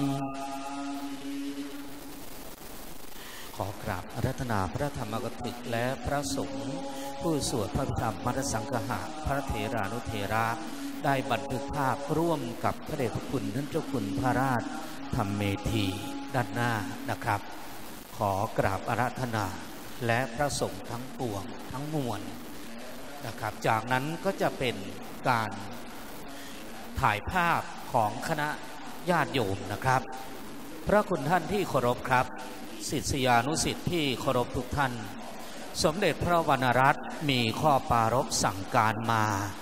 ขอกราบอาราธนาพระธรรมกถึกและพระสงฆ์ผู้สวดพระธรรมมัทสังฆะพระเถรานุเถระได้บันทึกภาพร่วมกับพระเดชพระคุณท่านเจ้าคุณพระราชธรรมเมธีด้านหน้านะครับขอกราบอาราธนาและพระสงฆ์ทั้งปวงทั้งมวลนะครับจากนั้นก็จะเป็นการถ่ายภาพของคณะญาติโยมนะครับพระคุณท่านที่เคารพครับศิษยานุศิษย์ที่เคารพทุกท่านสมเด็จพระวรรณรัตน์มีข้อปรารภสั่งการมา